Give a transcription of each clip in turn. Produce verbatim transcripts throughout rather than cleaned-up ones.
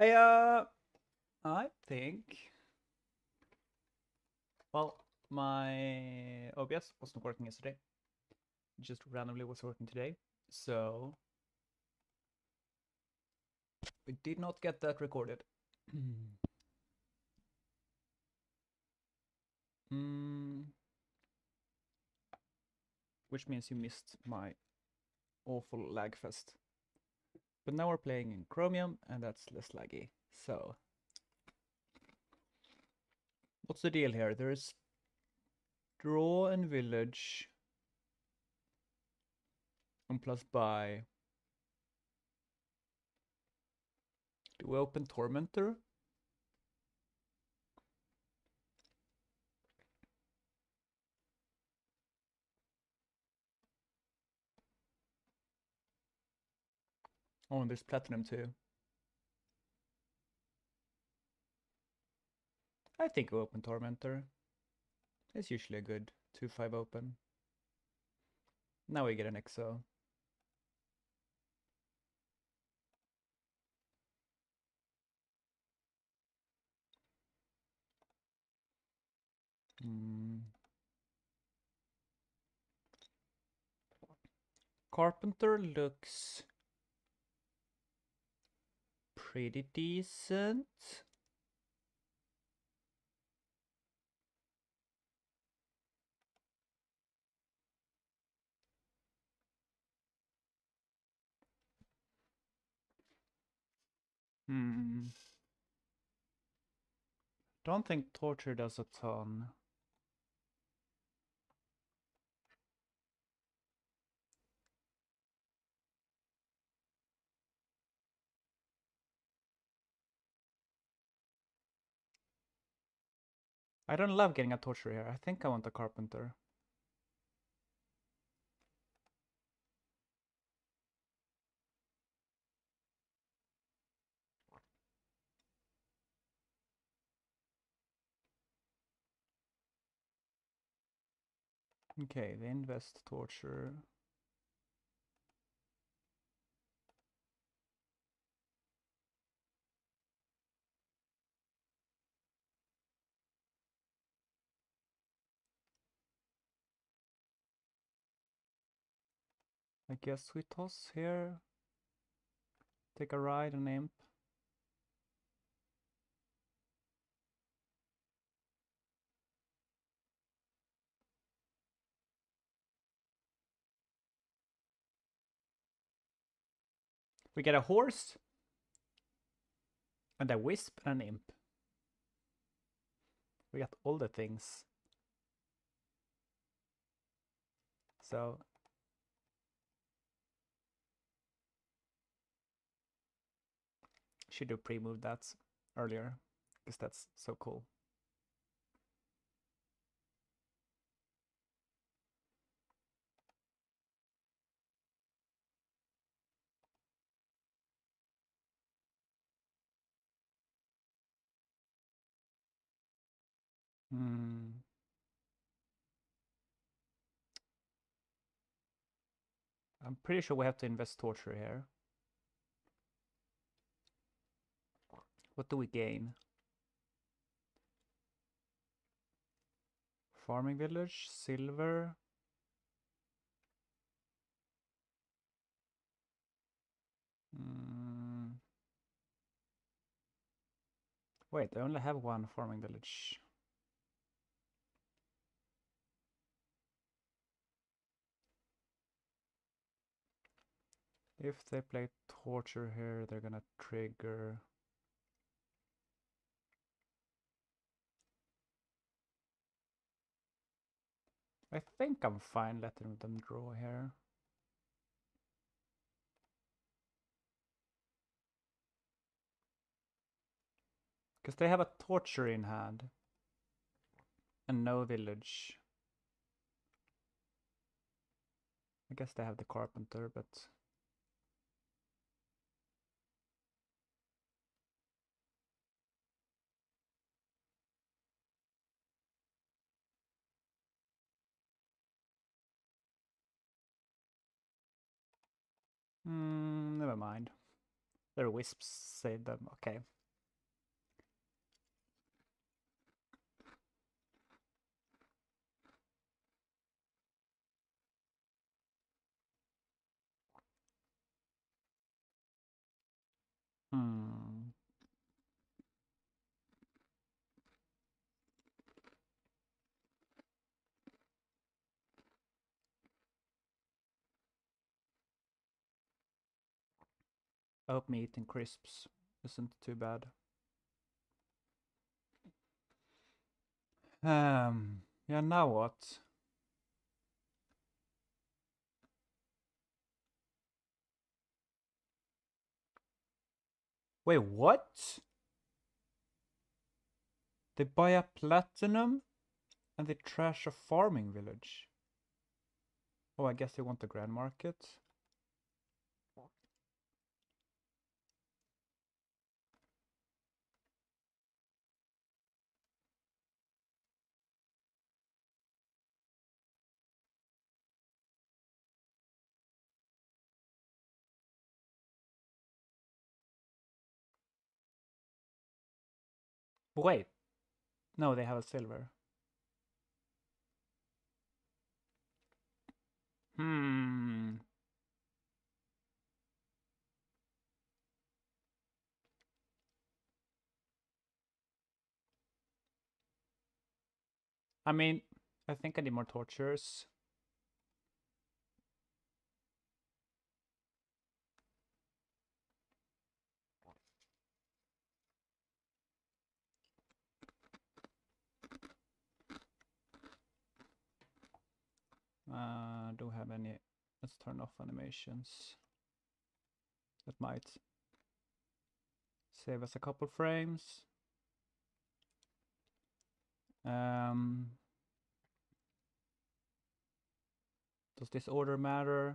I, uh, I think, well, my O B S wasn't working yesterday. It just randomly was working today. So, we did not get that recorded. mm, which means you missed my awful lag fest. But now we're playing in Chromium, and that's less laggy. So, what's the deal here? There's draw and village and plus buy. Do we open Tormentor? Oh, and there's Platinum too. I think we open Tormentor. It's usually a good two five open. Now we get an X O. Mm. Carpenter looks pretty decent. Hmm. Don't think Torture does a ton. I don't love getting a Torture here. I think I want a Carpenter. Okay, they invest Torture. I guess we toss here. Take a ride and imp. We get a horse and a wisp and an imp. We got all the things. So should have pre-moved that earlier because that's so cool. Hmm. I'm pretty sure we have to invest Torture here. What do we gain? Farming village, silver. Mm. Wait, I only have one farming village. If they play Torture here, they're gonna trigger. I think I'm fine letting them draw here. Because they have a Torture in hand. And no village. I guess they have the Carpenter, but... Hmm, never mind. Their wisps saved them. Okay. Hmm. Oat meat and crisps isn't too bad. Um. Yeah. Now what? Wait. What? They buy a platinum, and they trash a farming village. Oh, I guess they want the grand market. Wait. No, they have a silver. Hmm. I mean, I think I need more tortures. Uh, don't have any. Let's turn off animations. That might save us a couple frames. Um, does this order matter?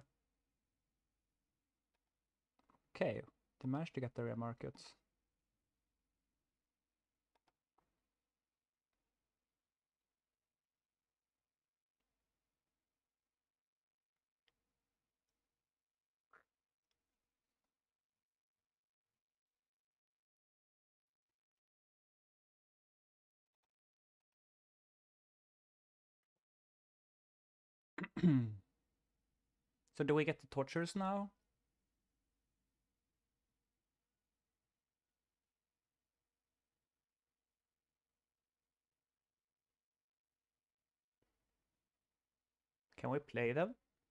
Okay, they managed to get the area markets. So do we get the tortures now? Can we play them?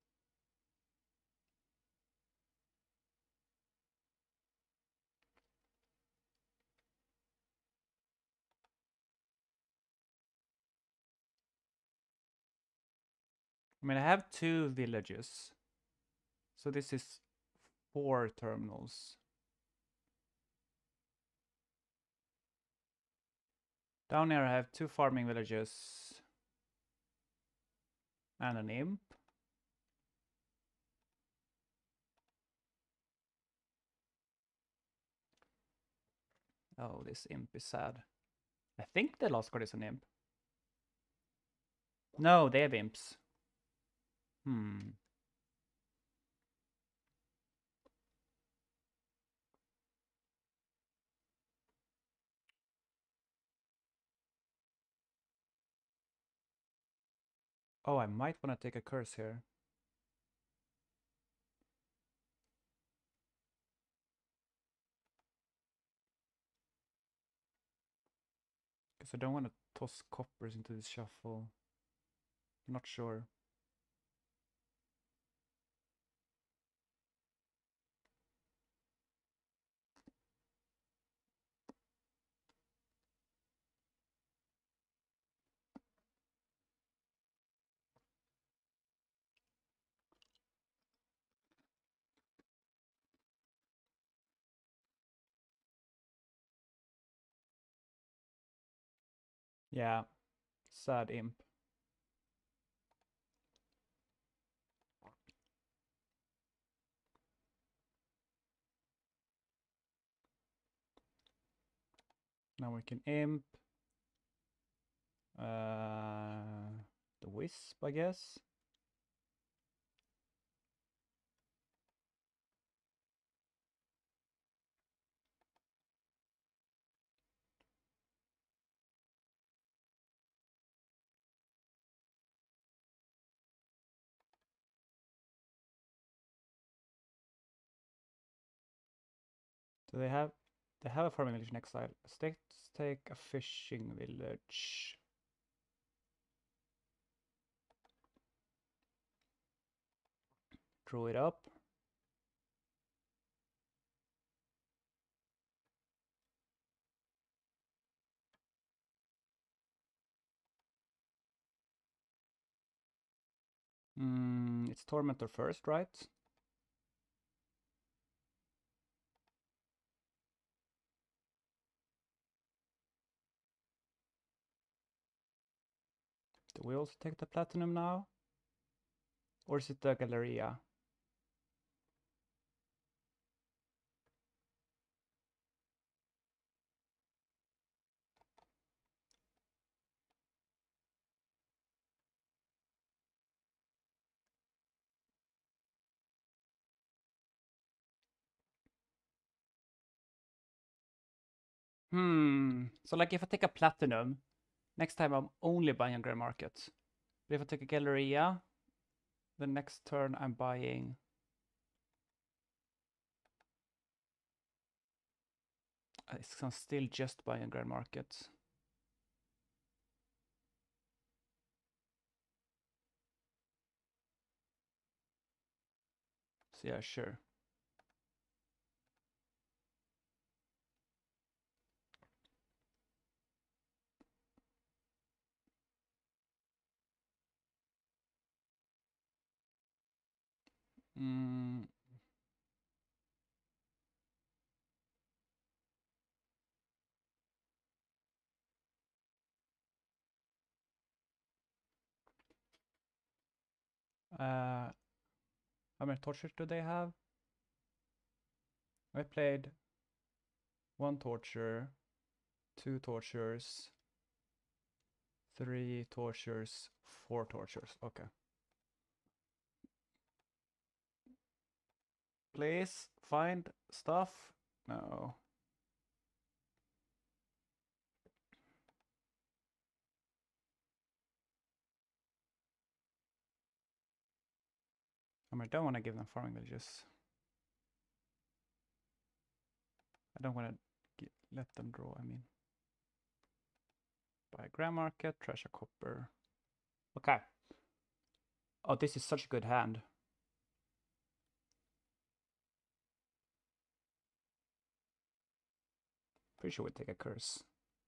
I mean, I have two villages. So this is four terminals. Down here I have two farming villages and an imp. Oh, this imp is sad. I think the last card is an imp. No, they have imps. Hmm. Oh, I might want to take a curse here. Because I don't want to toss coppers into this shuffle. I'm not sure. Yeah, sad imp. Now we can imp. Uh, the wisp, I guess. So they have they have a farming village in exile. Let's take a fishing village. Draw it up. Mm, it's Tormentor first, right? Do we also take the platinum now? Or is it the Galleria? Hmm. So like if I take a platinum, next time I'm only buying a Grand Market. But if I take a Galleria, the next turn I'm buying... I'm still just buying a Grand Market. So yeah, sure. Mm. Uh, how many tortures do they have? I played one torture, two tortures, three tortures, four tortures. Okay. Please find stuff. No. I mean, I don't want to give them farming villages. I don't want to let them draw, I mean. Buy a Grand Market, treasure copper. Okay. Oh, this is such a good hand. Pretty sure we take a curse.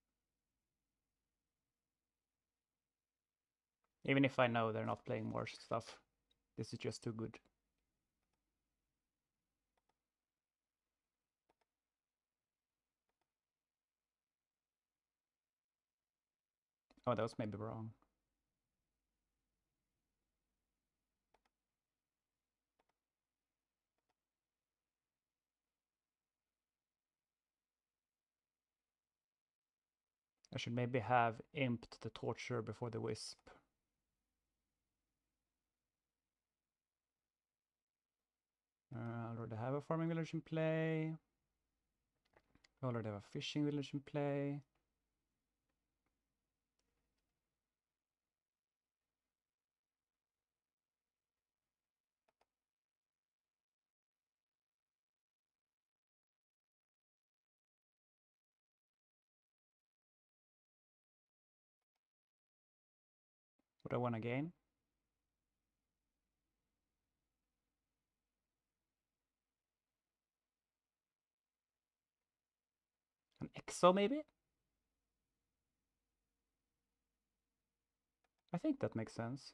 Even if I know they're not playing more stuff, this is just too good. Oh, that was maybe wrong. I should maybe have imped the torture before the wisp. Uh, I already have a farming village in play. I already have a fishing village in play. What I want to gain? An exo maybe? I think that makes sense.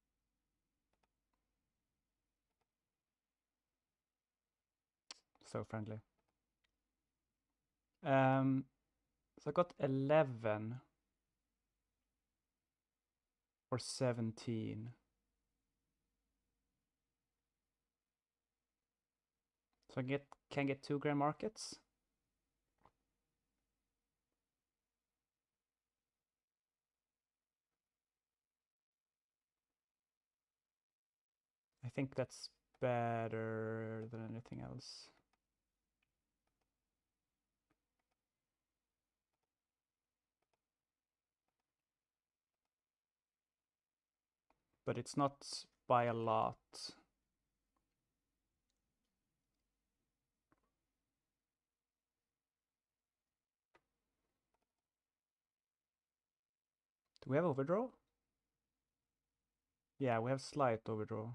So friendly. Um, so I got eleven or seventeen. So I get can get two Grand Markets. I think that's better than anything else. But it's not by a lot. Do we have overdraw? Yeah, we have slight overdraw.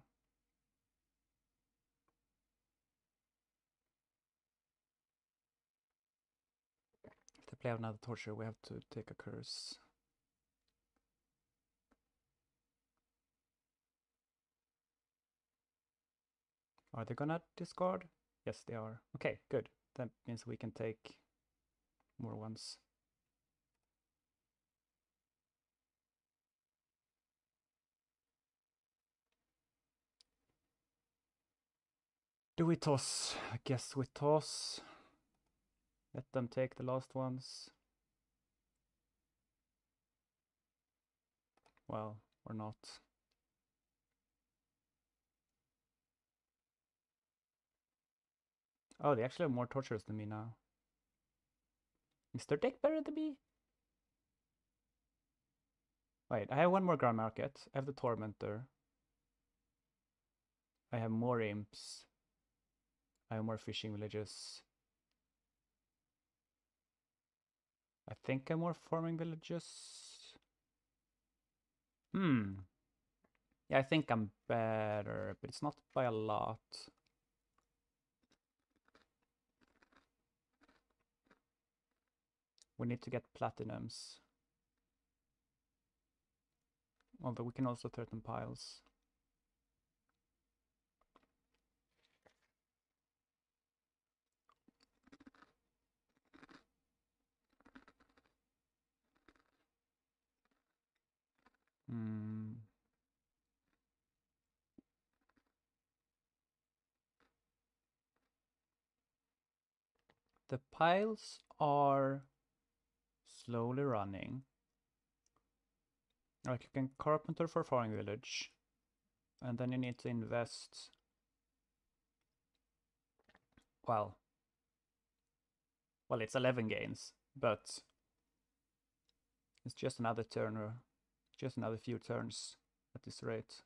If they play another torture, we have to take a curse. Are they gonna discard? Yes, they are. Okay, good. That means we can take more ones. Do we toss? I guess we toss. Let them take the last ones. Well, or not. Oh, they actually have more tortures than me now. Is their deck better than me? Wait, I have one more ground market. I have the Tormentor. I have more imps. I have more fishing villages. I think I have more farming villages. Hmm. Yeah, I think I'm better, but it's not by a lot. We need to get platinums. Although we can also threaten piles. Hmm. The piles are slowly running. Like you can carpenter for farming village. And then you need to invest. Well. Well, it's eleven gains, but it's just another turn or just another few turns at this rate.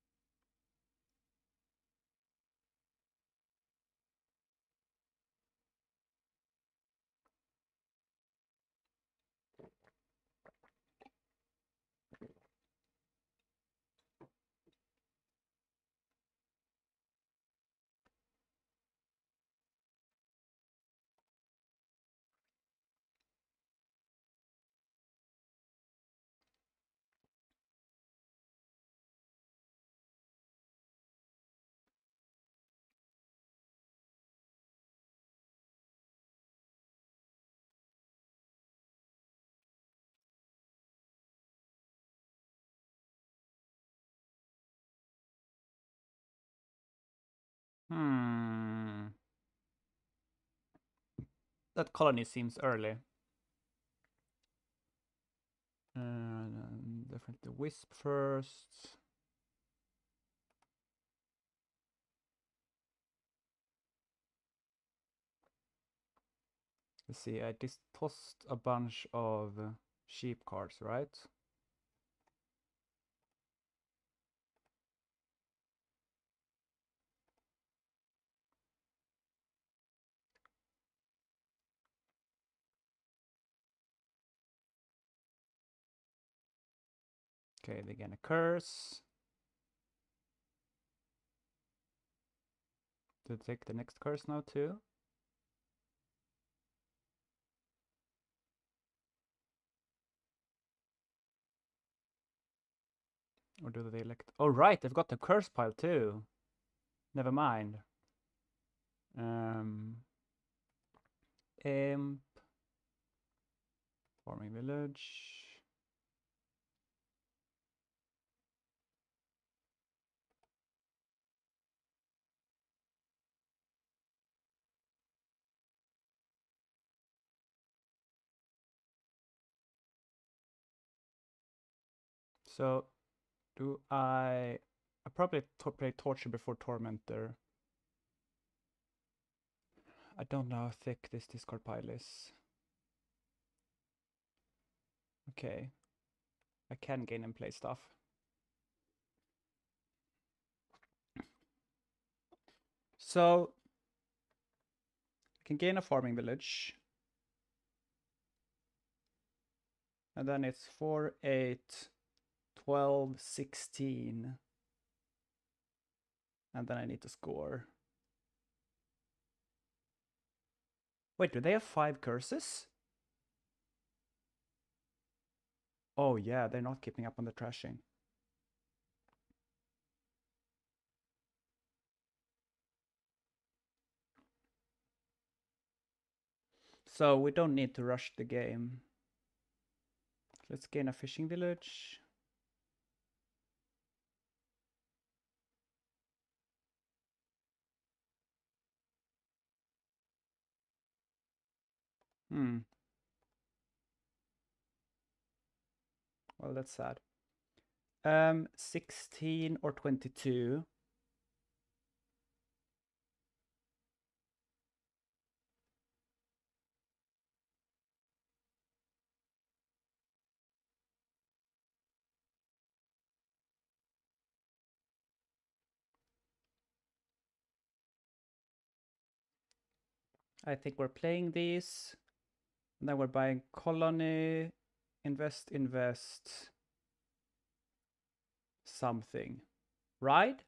Hmm. That colony seems early. Uh, definitely Wisp first. Let's see, I just tossed a bunch of sheep cards, right? Okay, they get a curse. To take the next curse now too. Or do they elect? Oh right, they've got the curse pile too. Never mind. Um, imp, farming village. So, do I? I probably to play Torture before Tormentor. I don't know how thick this discard pile is. Okay, I can gain and play stuff. So, I can gain a farming village. And then it's four, eight, twelve, sixteen. And then I need to score. Wait, do they have five curses? Oh yeah, they're not keeping up on the trashing. So we don't need to rush the game. Let's gain a fishing village. Hmm. Well, that's sad. Um, sixteen or twenty-two. I think we're playing these. And then we're buying colony, invest, invest, something. Right?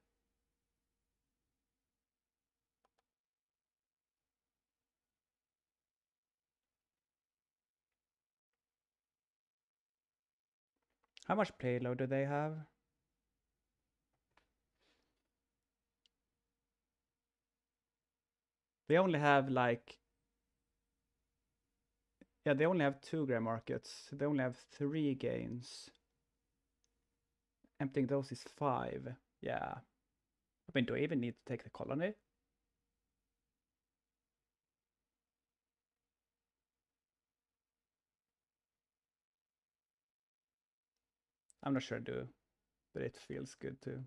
How much payload do they have? They only have like... Yeah, they only have two Grey Markets. They only have three gains. Emptying those is five. Yeah. I mean, do I even need to take the colony? I'm not sure I do, but it feels good too.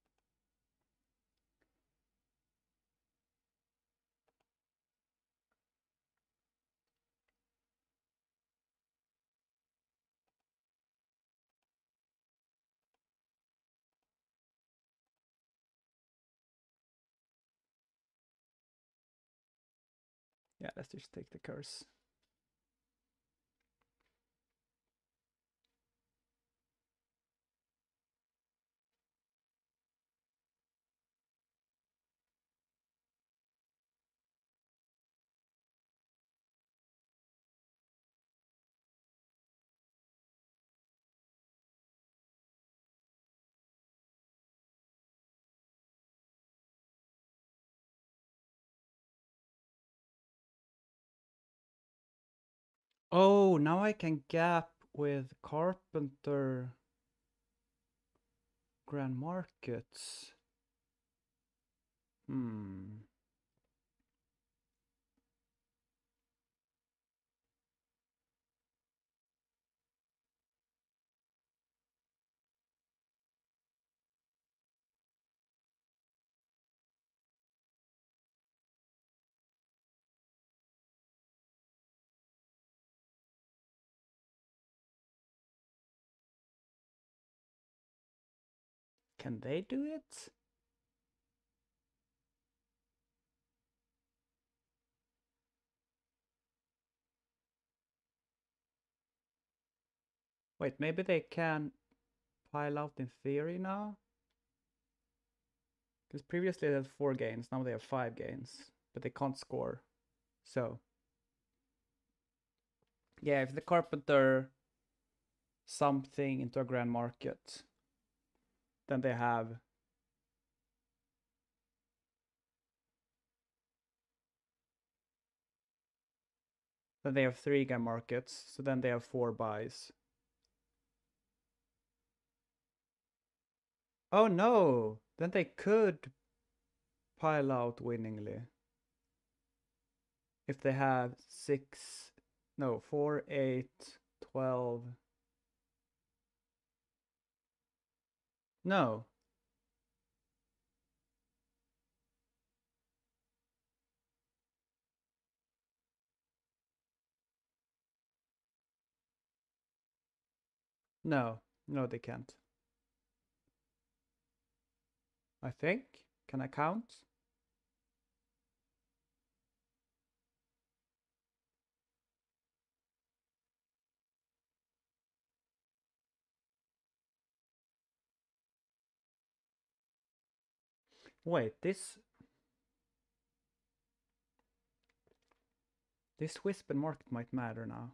Yeah, let's just take the curse. Oh, now I can gap with Carpenter Grand Markets. Hmm. Can they do it? Wait, maybe they can pile out in theory now? Because previously they had four gains, now they have five gains, but they can't score. So, yeah, if the Carpenter something into a Grand Market, then they have then they have three Grand Markets, so then they have four buys. Oh no! Then they could pile out winningly. If they have six, no, four, eight, twelve. No. No, no, they can't. I think. Can I count? Wait, this... This Wisp and Market might matter now.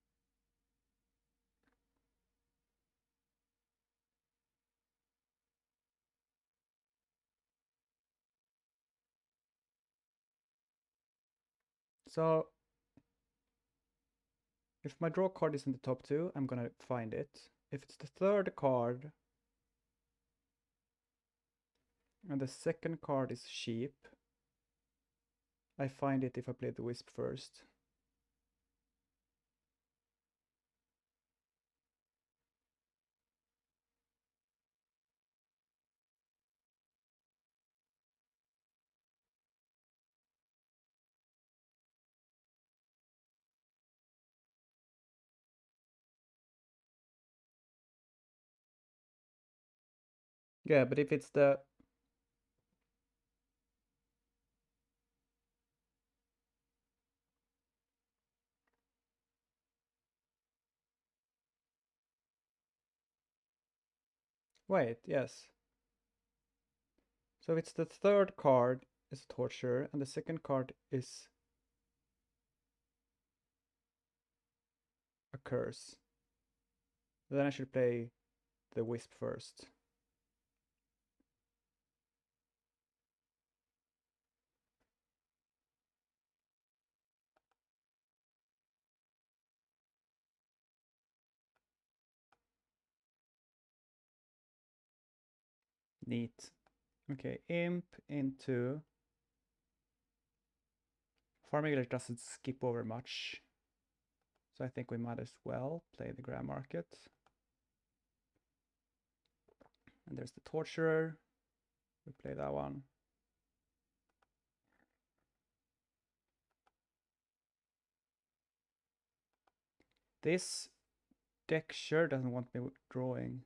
So... If my draw card is in the top two, I'm gonna find it. If it's the third card... And the second card is Sheep, I find it if I play the Wisp first. Yeah, but if it's the... Wait, yes. So it's the third card is Torture, and the second card is a Curse. Then I should play the Wisp first. Neat. Okay, Imp into... Farming Village doesn't skip over much. So I think we might as well play the Grand Market. And there's the Torturer. We play that one. This deck sure doesn't want me drawing.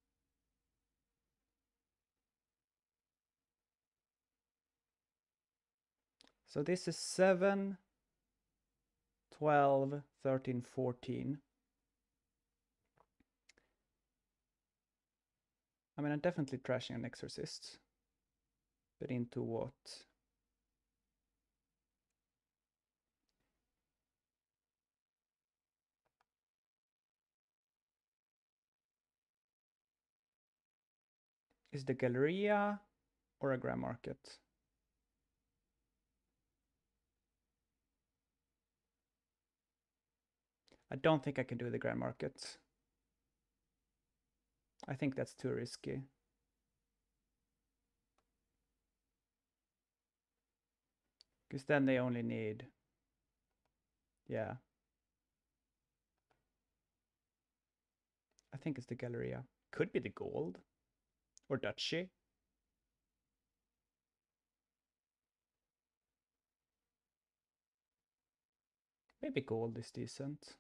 So this is seven, twelve, thirteen, fourteen. I mean, I'm definitely trashing an Exorcist. But into what? Is the Galleria or a Grand Market? I don't think I can do the Grand Market. I think that's too risky. Because then they only need... Yeah. I think it's the Galleria. Could be the Gold. Or Duchy. Maybe Gold is decent.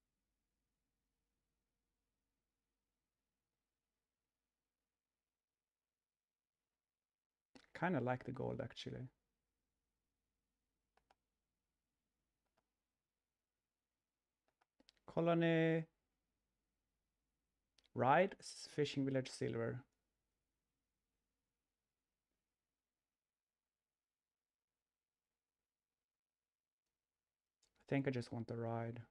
Kind of like the Gold, actually. Colony. Ride. Fishing Village Silver. I think I just want the ride.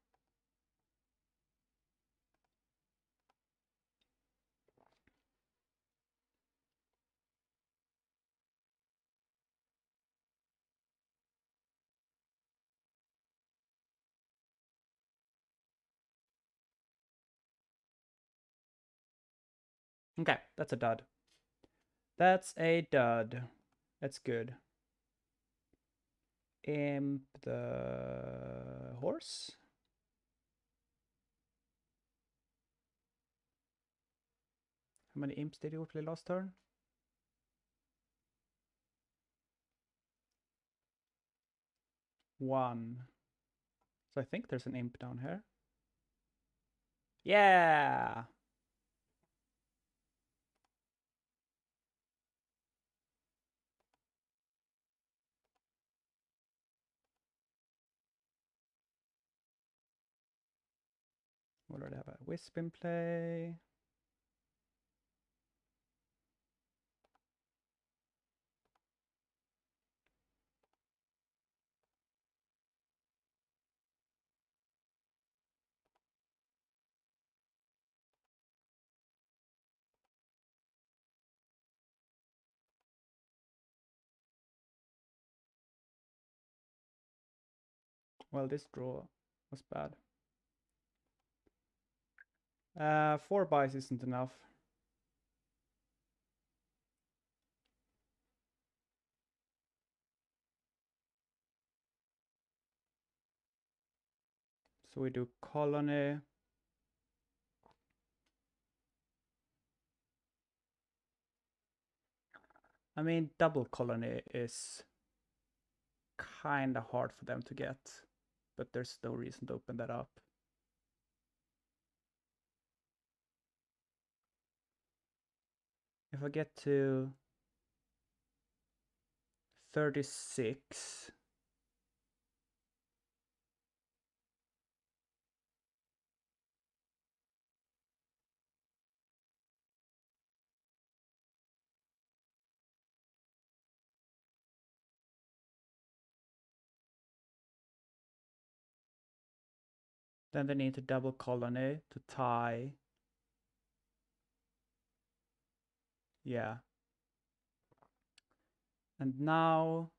Okay, that's a dud. That's a dud. That's good. Imp the horse. How many imps did you play last turn? One. So I think there's an imp down here. Yeah! We already have a wisp in play. Well, this draw was bad. Uh, four buys isn't enough. So we do colony. I mean, double colony is kind of hard for them to get, but there's no reason to open that up. If I get to thirty-six, then they need to double colony to tie. Yeah. And now,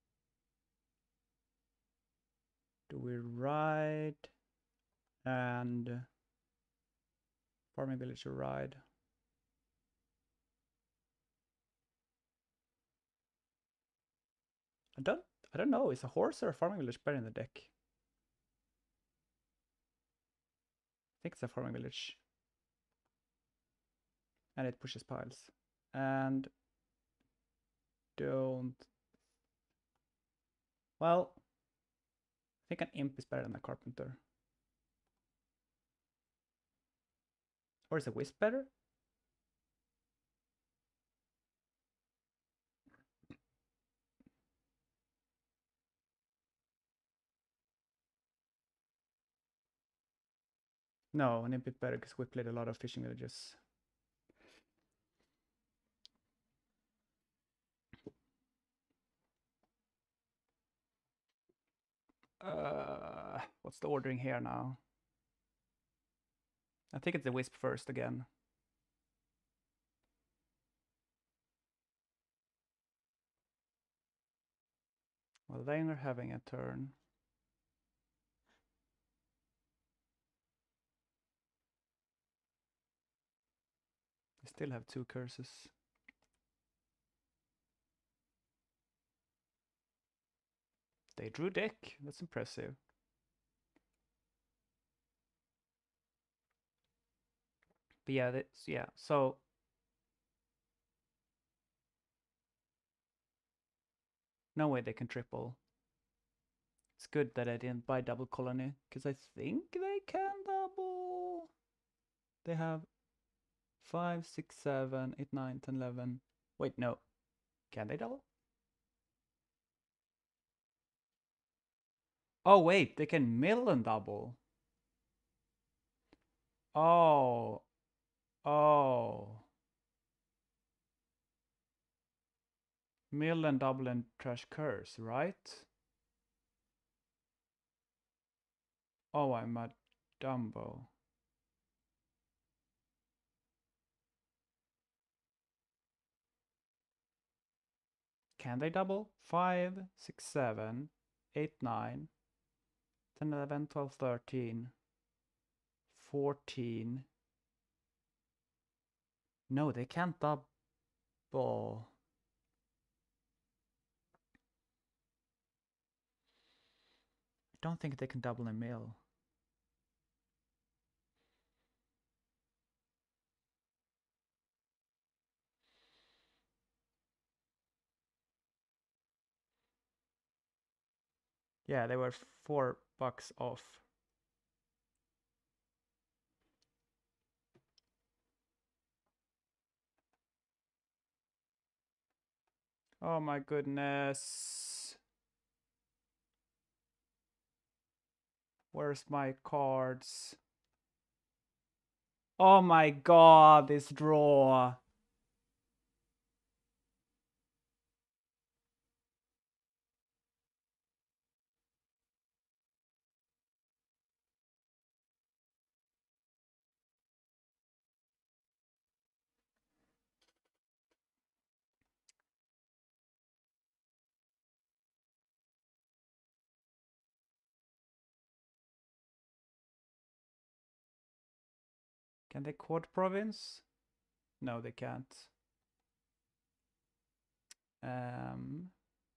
do we ride and farming village ride? I don't I don't know, is a horse or a farming village better in the deck? I think it's a farming village. And it pushes piles. And don't... Well, I think an imp is better than a carpenter. Or is a wisp better? No, an imp is better because we played a lot of fishing villages. Uh, what's the ordering here now? I think it's the wisp first again. Well, they are having a turn. They still have two curses. They drew deck. That's impressive. But yeah, that's, yeah. So no way they can triple. It's good that I didn't buy double colony because I think they can double. They have five, six, seven, eight, nine, ten, eleven. Wait, no. Can they double? Oh wait, they can mill and double. Oh. Oh. Mill and double and trash curse, right? Oh, I'm a Dumbo. Can they double? five, six, seven, eight, nine, ten, eleven, twelve, thirteen, fourteen. No, they can't double. I don't think they can double a mill. Yeah, they were four bucks off. Oh my goodness. Where's my cards? Oh my god, this draw. Can they quad province? No, they can't. Um,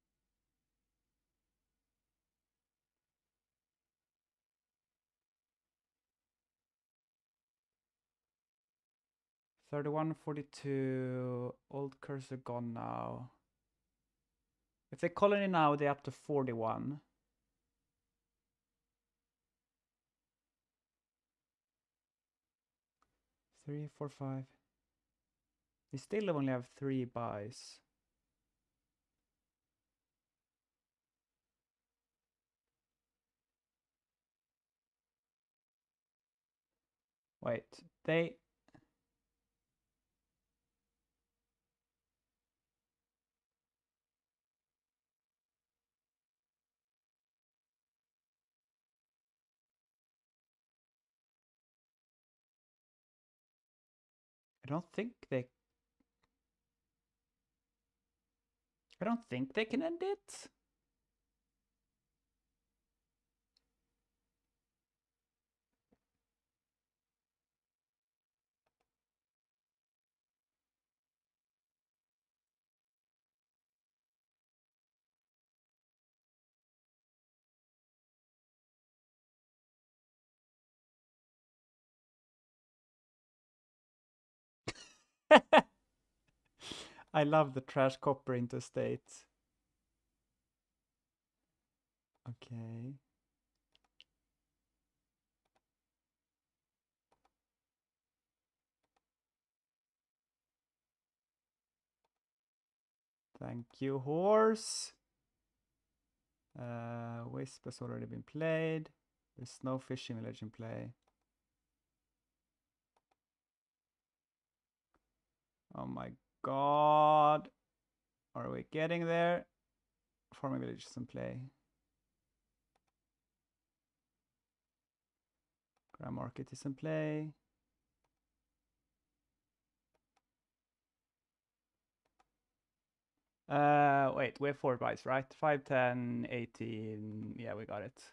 thirty-one, forty-two, old cursor gone now. If they colony now, they're up to forty-one. Three, four, five. They still only have three buys. Wait, they... I don't think they... I don't think they can end it. I love the trash copper interstate. Okay. Thank you, horse. Uh, Wisp has already been played. There's no fishing village in play. Oh my god. Are we getting there? Farming village is in play. Grand market is in play. Uh, wait, we have four buys, right? five, ten, eighteen. Yeah, we got it.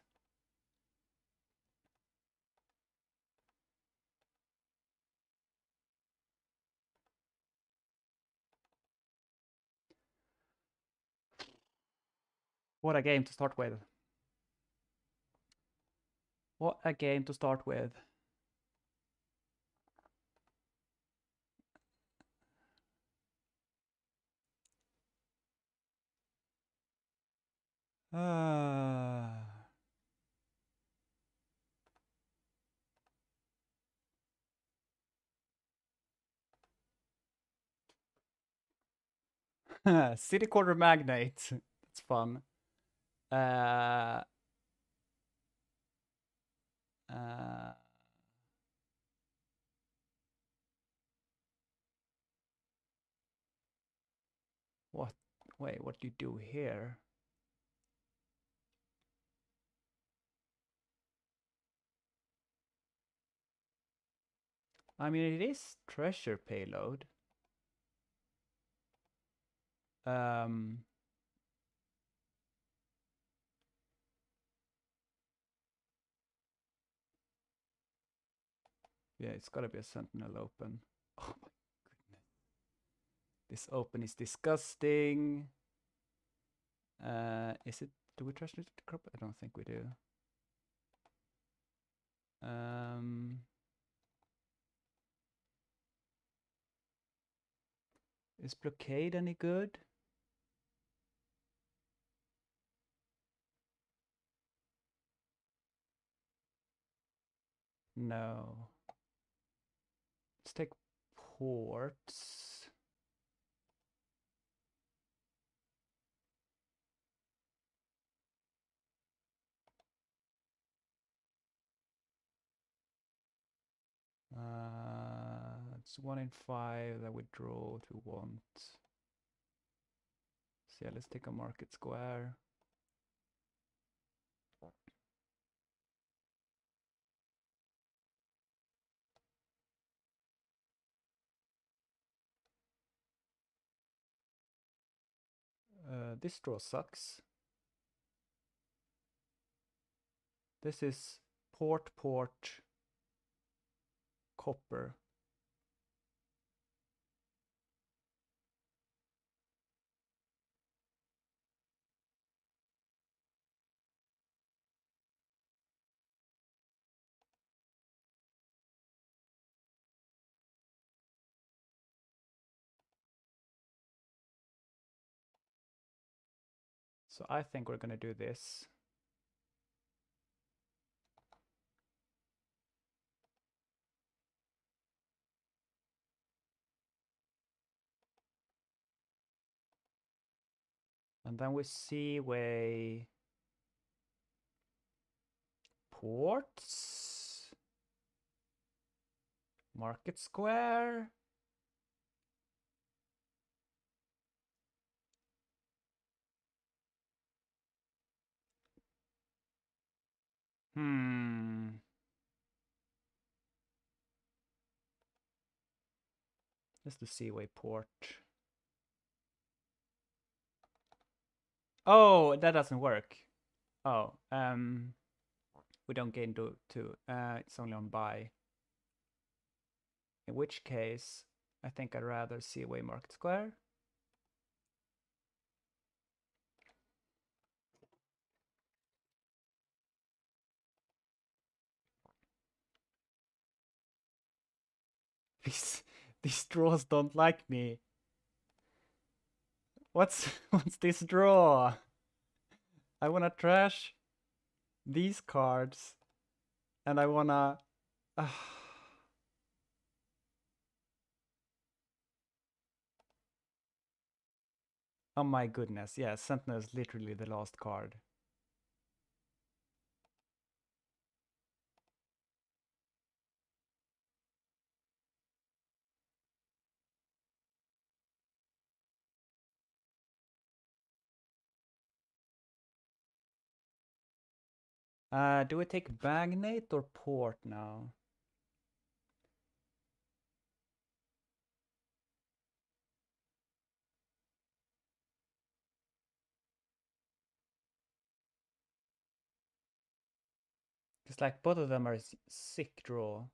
What a game to start with. What a game to start with. Uh... City quarter magnate. That's fun. Uh, uh, what? Wait, what do you do here? I mean, it is treasure payload. Um, yeah, it's gotta be a sentinel open. Oh my goodness. This open is disgusting. Uh, is it, do we treasure the crop? I don't think we do. Um, is blockade any good? No. Let's take ports. Uh, it's one in five that we draw what we want. So yeah, let's take a market square. Uh, this draw sucks. This is port, port, copper. So I think we're gonna do this. And then we seaway ports, Market Square. Hmm. Let's do Seaway Port. Oh, that doesn't work. Oh, um, we don't gain to, to uh, it's only on buy. In which case, I think I'd rather Seaway Market Square. These these draws don't like me. What's what's this draw? I wanna trash these cards, and I wanna. Uh, oh my goodness! Yeah, Sentinel is literally the last card. Uh, do we take Bagnate or Port now? Because like both of them are sick draw.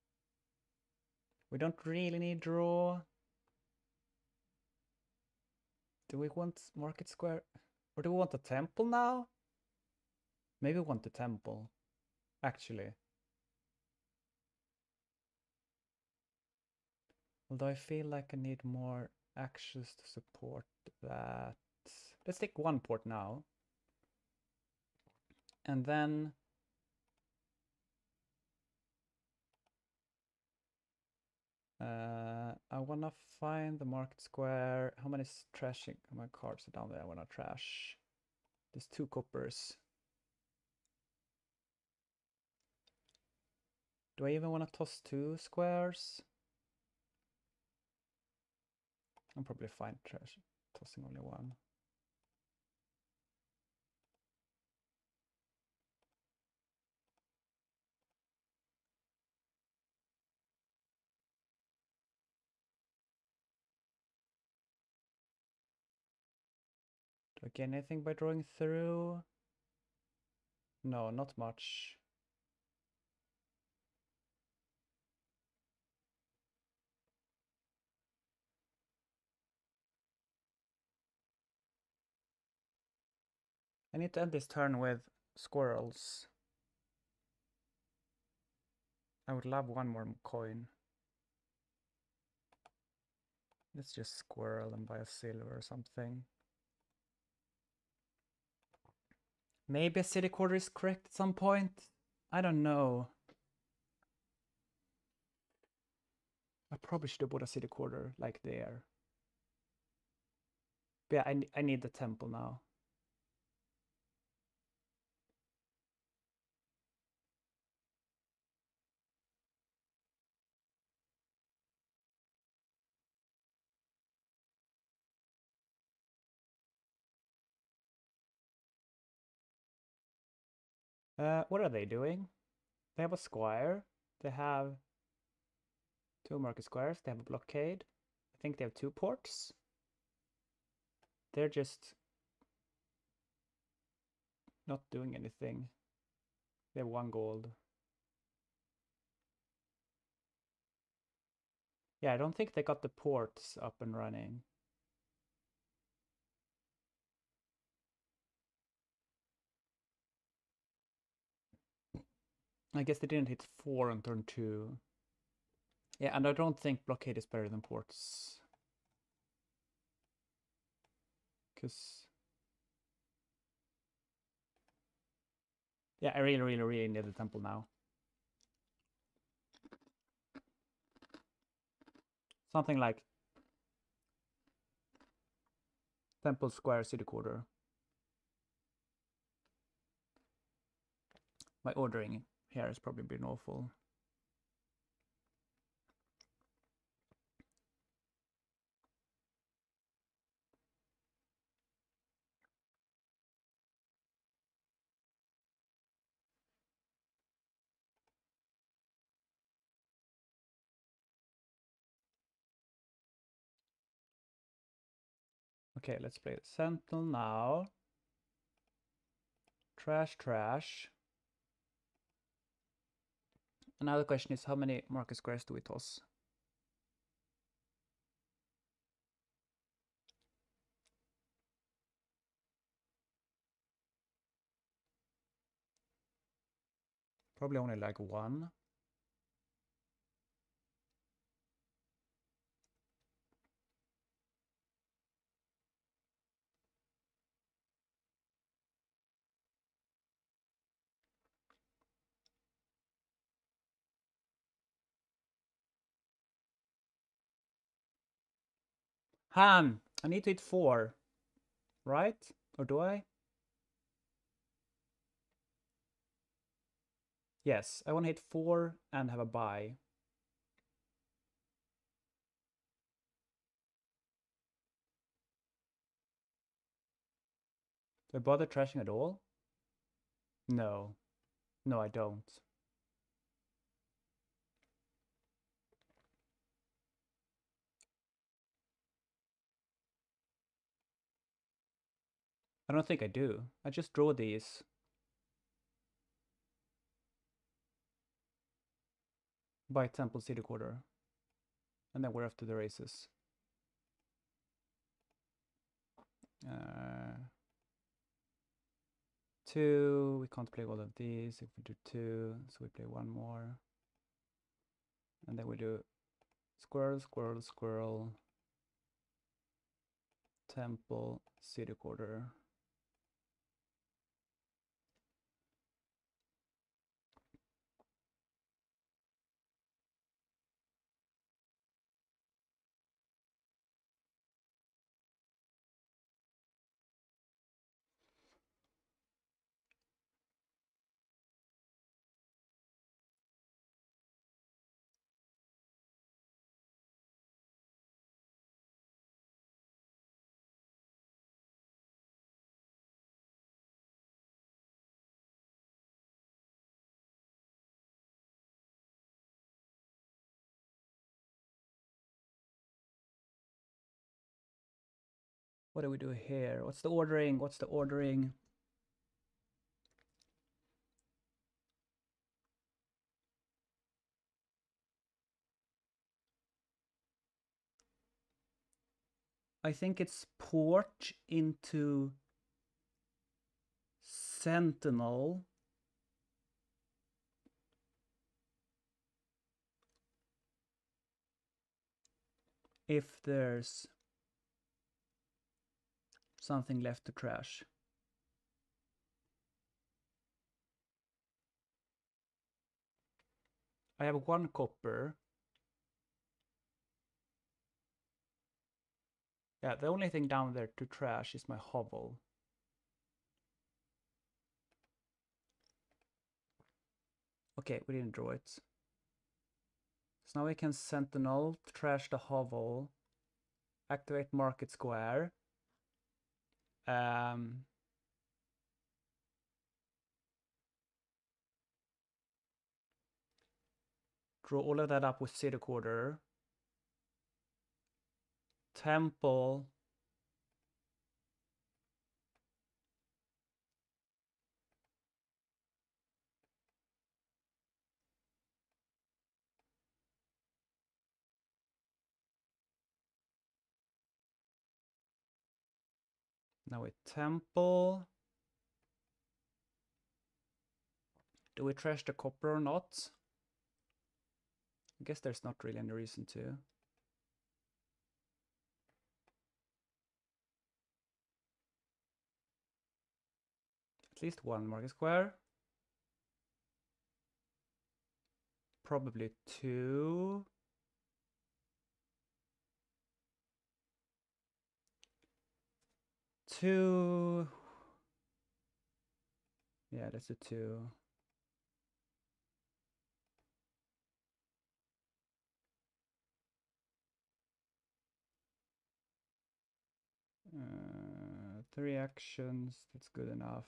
We don't really need draw. Do we want Market Square? Or do we want a temple now? Maybe we want the temple, actually. Although I feel like I need more actions to support that. Let's take one port now. And then uh, I want to find the Market Square. How many trashing? How many cards are down there I want to trash? There's two coppers. Do I even want to toss two squares? I'm probably fine trash tossing only one. Do I gain anything by drawing through? No, not much. I need to end this turn with squirrels. I would love one more coin. Let's just squirrel and buy a silver or something. Maybe a city quarter is correct at some point. I don't know. I probably should have bought a city quarter like there. But yeah, I, I need the temple now. Uh, what are they doing? They have a squire. They have two market squares. They have a blockade. I think they have two ports. They're just not doing anything. They have one gold. Yeah, I don't think they got the ports up and running. I guess they didn't hit four on turn two. Yeah, and I don't think blockade is better than ports. Because... yeah, I really, really, really need the temple now. Something like temple square city quarter. My ordering here has probably been awful. Okay, let's play Sentinel now. Trash, trash. Another question is, how many market squares do we toss? Probably only like one. Han, I need to hit four, right? Or do I? Yes, I want to hit four and have a buy. Do I bother trashing at all? No. No, I don't. I don't think I do. I just draw these. By Temple City Quarter. And then we're off to the races. Uh, two, we can't play all of these. If we do two, so we play one more. And then we do squirrel, squirrel, squirrel, Temple City Quarter. What do we do here? What's the ordering? What's the ordering? I think it's port into Sentinel. If there's something left to trash. I have one copper. Yeah, the only thing down there to trash is my hovel. Okay, we didn't draw it. So now we can Sentinel, trash the hovel, activate Market Square. Um, draw all of that up with City Quarter. Temple. Now a temple. Do we trash the copper or not? I guess there's not really any reason to. At least one market square. Probably two. Two. Yeah, that's a two. Uh, three actions, that's good enough.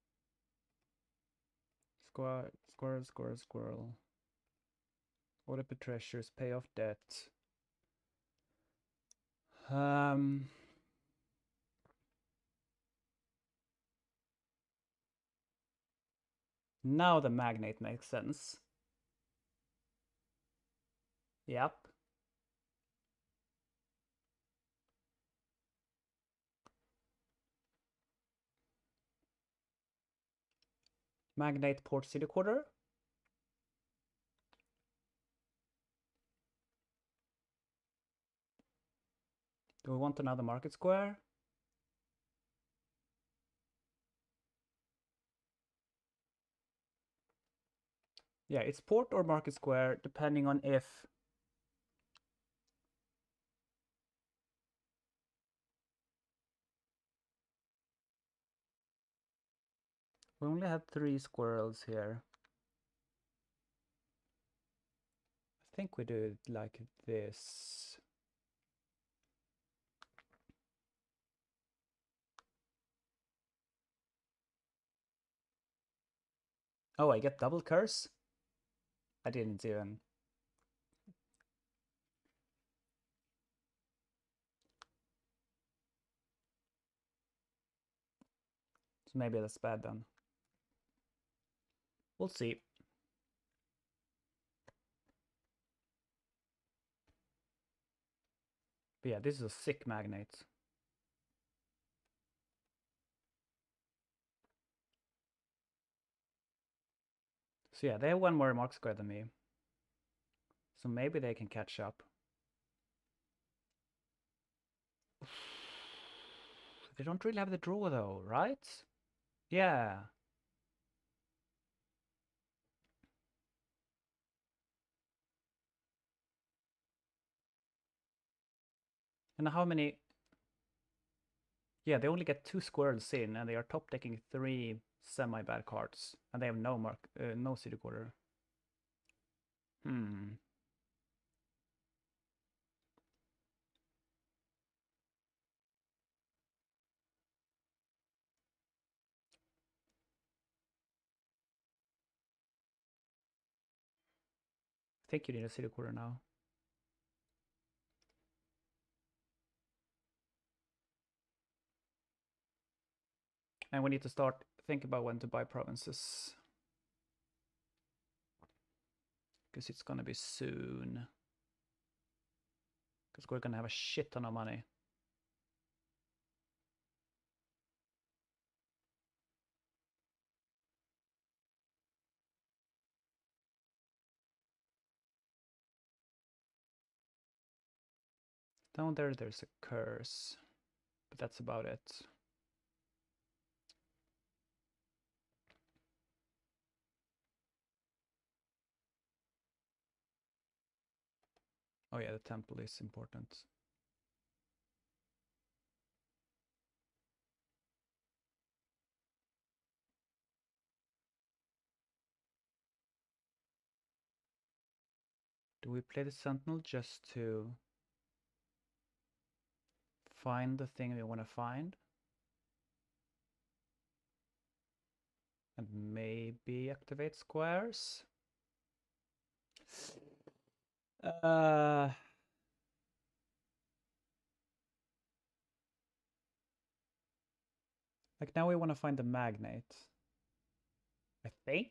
Squirrel, squirrel, squirrel, squirrel. Order for treasures, pay off debt. Um, now the magnate makes sense. Yep. Magnate Port City Quarter. Do we want another market square? Yeah, it's port or market square, depending on if we only have three squirrels here. I think we do it like this. Oh, I get double curse? I didn't even. So maybe that's bad then. We'll see. But yeah, this is a sick magnate. So yeah, they have one more mark square than me. So maybe they can catch up. They don't really have the draw though, right? Yeah. And how many? Yeah, they only get two squirrels in, and they are top decking three semi-bad cards, and they have no mark, uh, no city quarter. Hmm. I think you need a city quarter now. And we need to start thinking about when to buy provinces. Because it's gonna be soon. Because we're gonna have a shit ton of money. Down there, there's a curse. But that's about it. Oh yeah, the temple is important. Do we play the sentinel just to find the thing we want to find? And maybe activate squares? Uh... Like now we want to find the magnate. I think?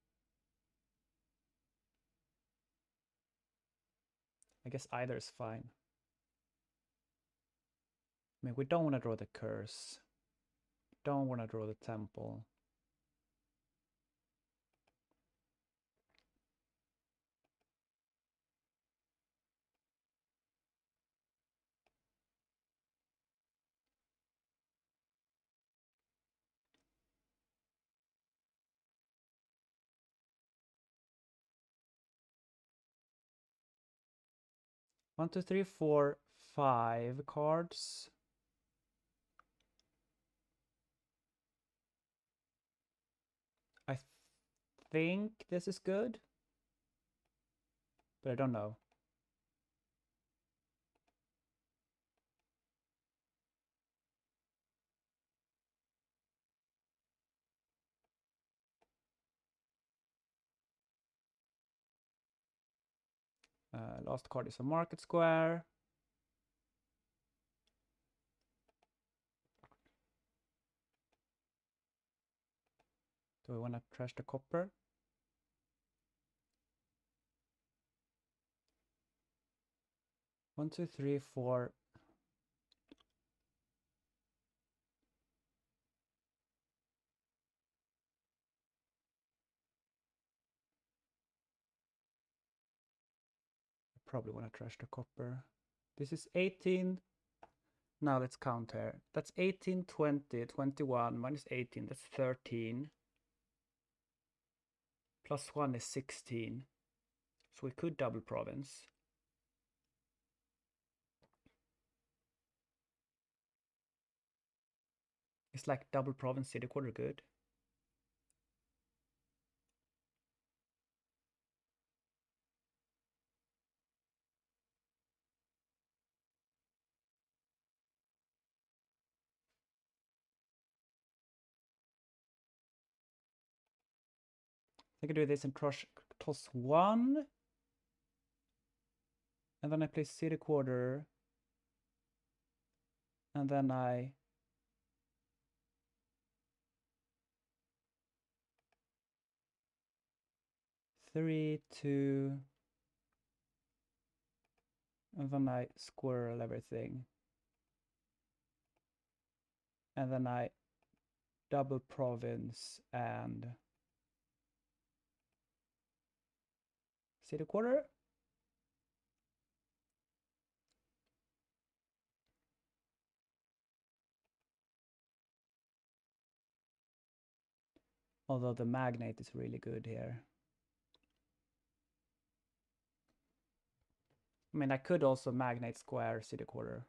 I guess either is fine. I mean, we don't want to draw the curse. don't want to draw the temple. One, two, three, four, five cards. I th think this is good, but I don't know. Uh, last card is a market square. Do we want to trash the copper? One, two, three, four. I probably want to trash the copper. This is eighteen. Now let's count here. That's eighteen, twenty, twenty-one minus eighteen. That's thirteen. Plus one is sixteen. So we could double province. It's like double province city quarter good. I can do this and toss, toss one. And then I play city quarter. And then I three, two, and then I squirrel everything. And then I double province and city quarter. Although the magnate is really good here. I mean, I could also magnate square city quarter.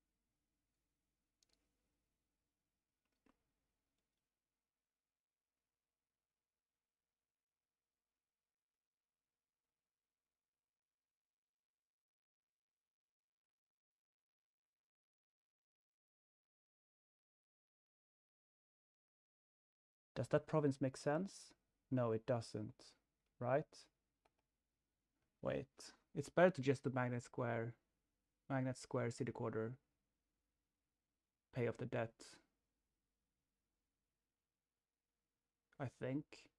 Does that province make sense? No, it doesn't, right? Wait, it's better to just do magnet square, magnet square city quarter, pay off the debt. I think.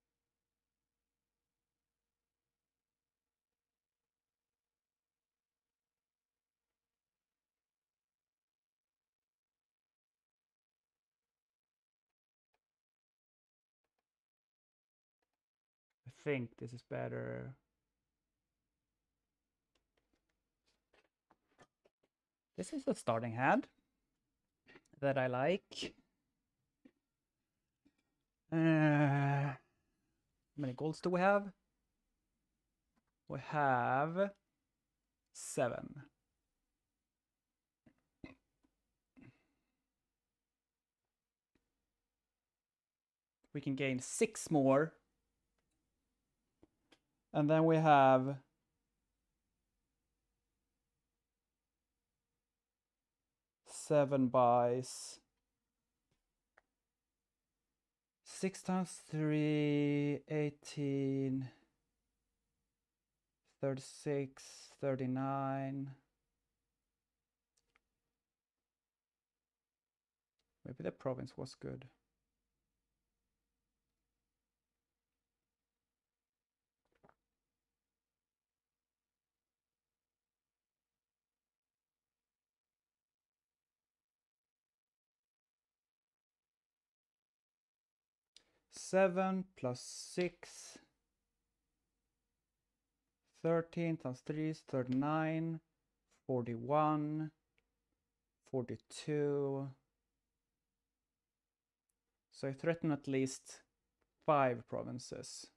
I think this is better. This is a starting hand that I like. Uh, how many golds do we have? We have seven. We can gain six more. And then we have seven buys. Six times three, eighteen, thirty-six, thirty-nine. Maybe the province was good. seven plus six. thirteen times three is thirty-nine. forty-one. forty-two. So I threaten at least five provinces.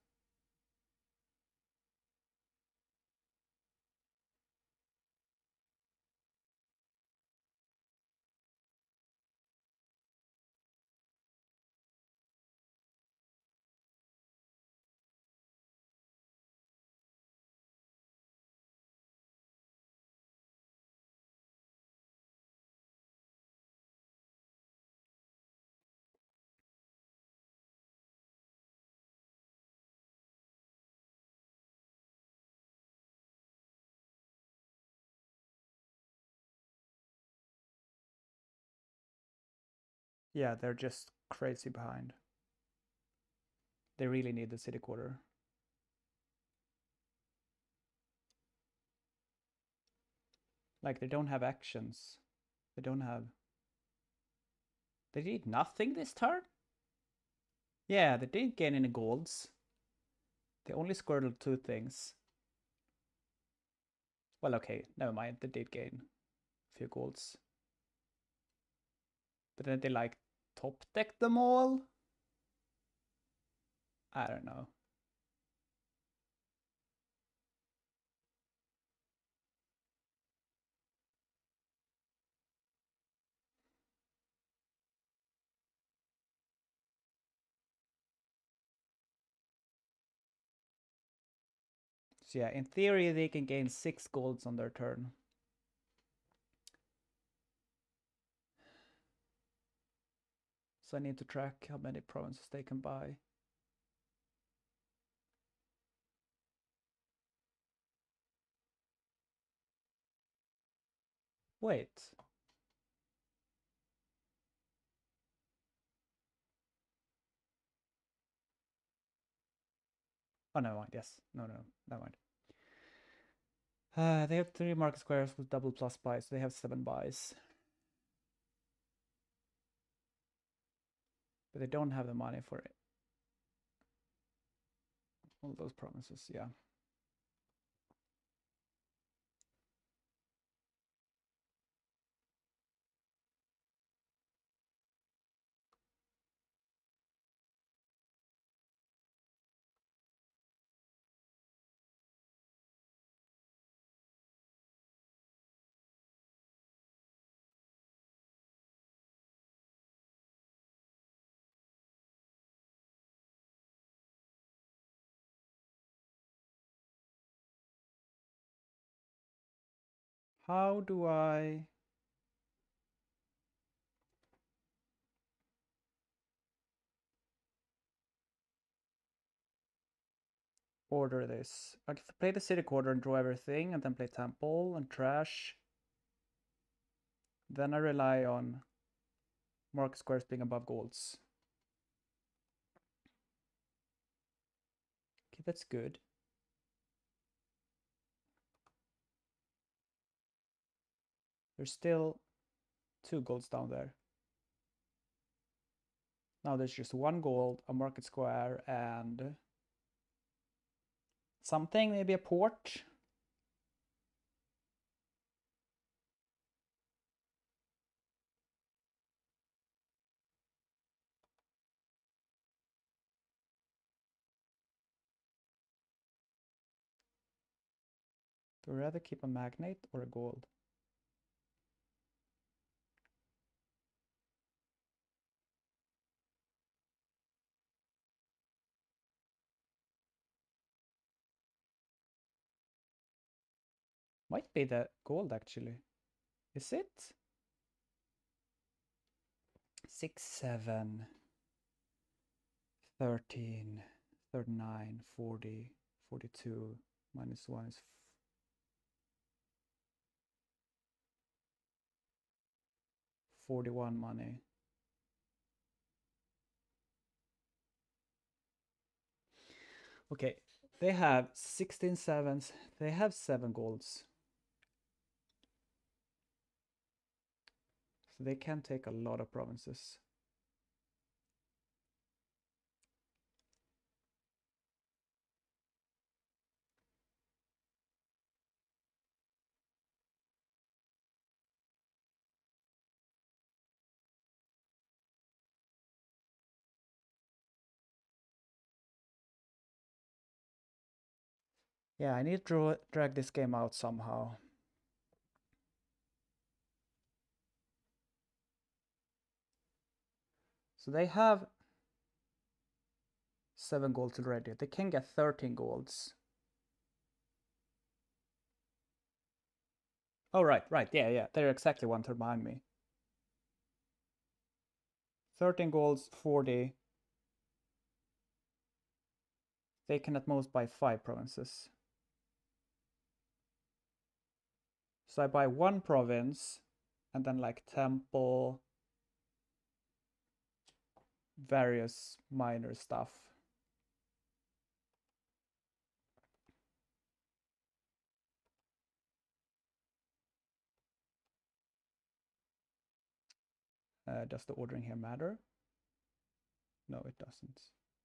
Yeah, they're just crazy behind. They really need the city quarter. Like, they don't have actions. They don't have... They did nothing this turn? Yeah, they didn't gain any golds. They only squirreled two things. Well, okay, never mind. They did gain a few golds. But then they, like, top decked them all? I don't know. So yeah, in theory, they can gain six golds on their turn. So I need to track how many provinces they can buy. Wait. Oh, never mind. Yes. No, no, never mind. Uh, they have three market squares with double plus buys. So they have seven buys. But they don't have the money for it. All those provinces, yeah. How do I... order this? I can play the city quarter and draw everything, and then play temple and trash. Then I rely on market squares being above golds. Okay, that's good. There's still two golds down there. Now there's just one gold, a market square, and something, maybe a port. Do I rather keep a magnate or a gold? Might be the gold, actually. Is it? six, seven, thirteen, thirty-nine, forty, forty-two, minus one is forty-one money. Okay, they have sixteen sevens. They have seven golds. So they can take a lot of provinces. Yeah, I need to drag this game out somehow. So they have seven golds already. They can get thirteen golds. Oh, right, right. Yeah, yeah. They're exactly one turn behind me. thirteen golds, forty. They can at most buy five provinces. So I buy one province and then like temple, various minor stuff. Uh, does the ordering here matter? No, it doesn't.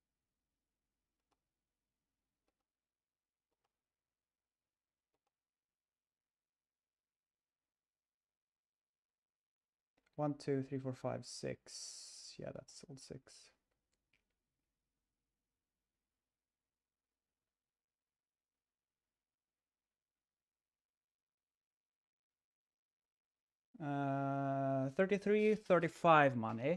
One, two, three, four, five, six. Yeah, that's all six. Uh, thirty-three, thirty-five money.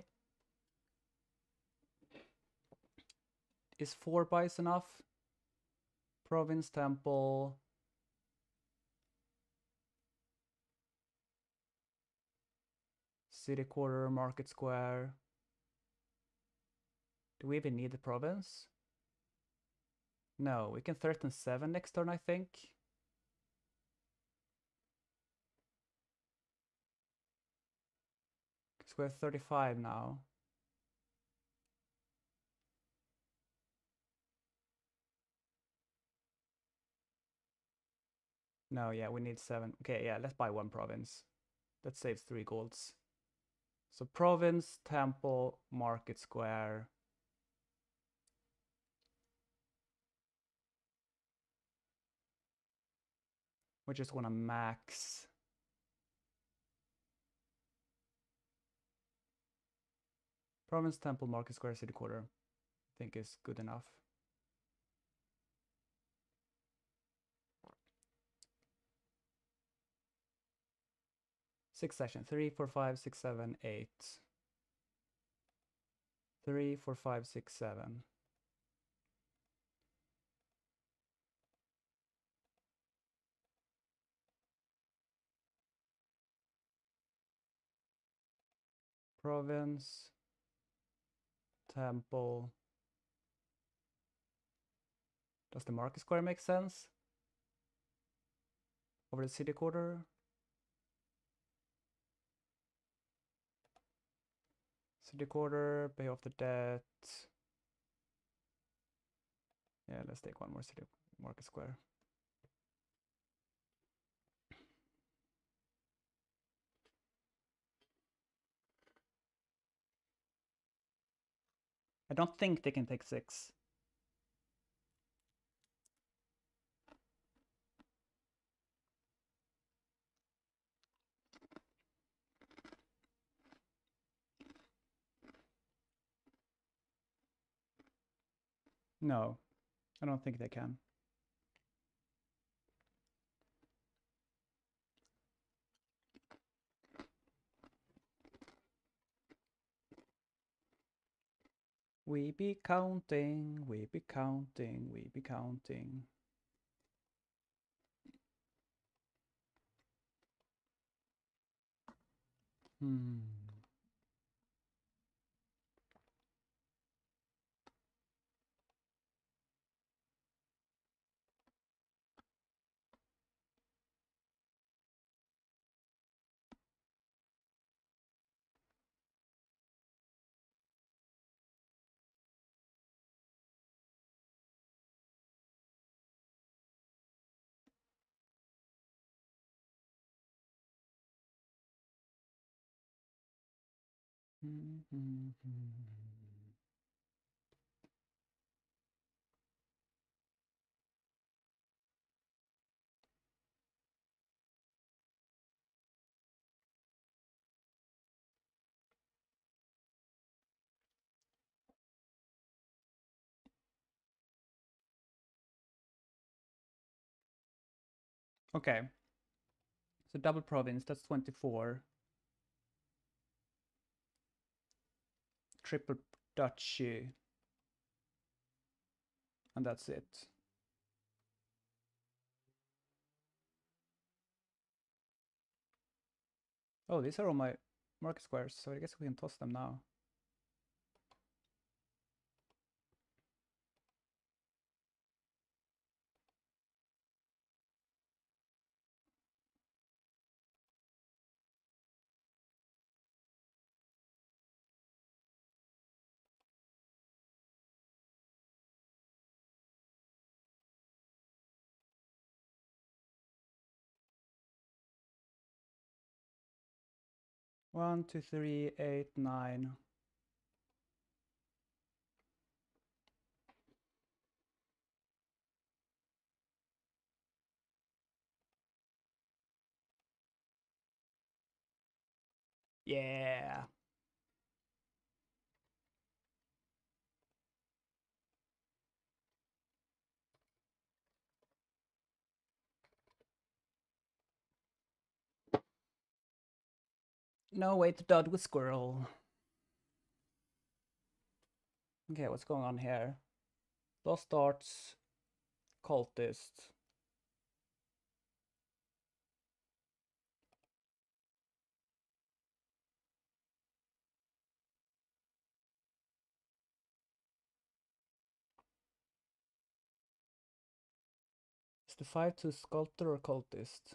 Is four buys enough? Province, temple. City quarter, market square. Do we even need the province? No, we can threaten seven next turn, I think. Because we have thirty-five now. No, yeah, we need seven. Okay, yeah, let's buy one province. That saves three golds. So province, temple, market square. We just want to max. Province, temple, market square, city quarter. I think is good enough. Six session. Three, four, five, six, seven, eight. Three, four, five, six, seven. Province, temple. Does the market square make sense? Over the city quarter? City quarter, pay off the debt. Yeah, let's take one more city market square. I don't think they can take six. No, I don't think they can. We be counting, we be counting, we be counting. Hmm. Mm-hmm. Okay. So double province, that's twenty-four. Triple duchy. And that's it. Oh, these are all my market squares, so I guess we can toss them now. One, two, three, eight, nine. Yeah. No way to dodge with squirrel. Okay, what's going on here? Lost Arts, Cultist. Is the five two Sculptor or Cultist?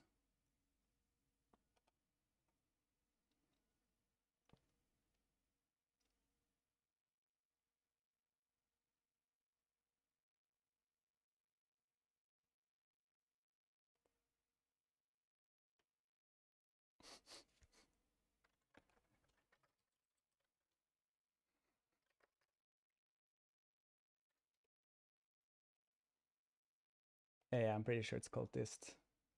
Yeah, I'm pretty sure it's Cultist.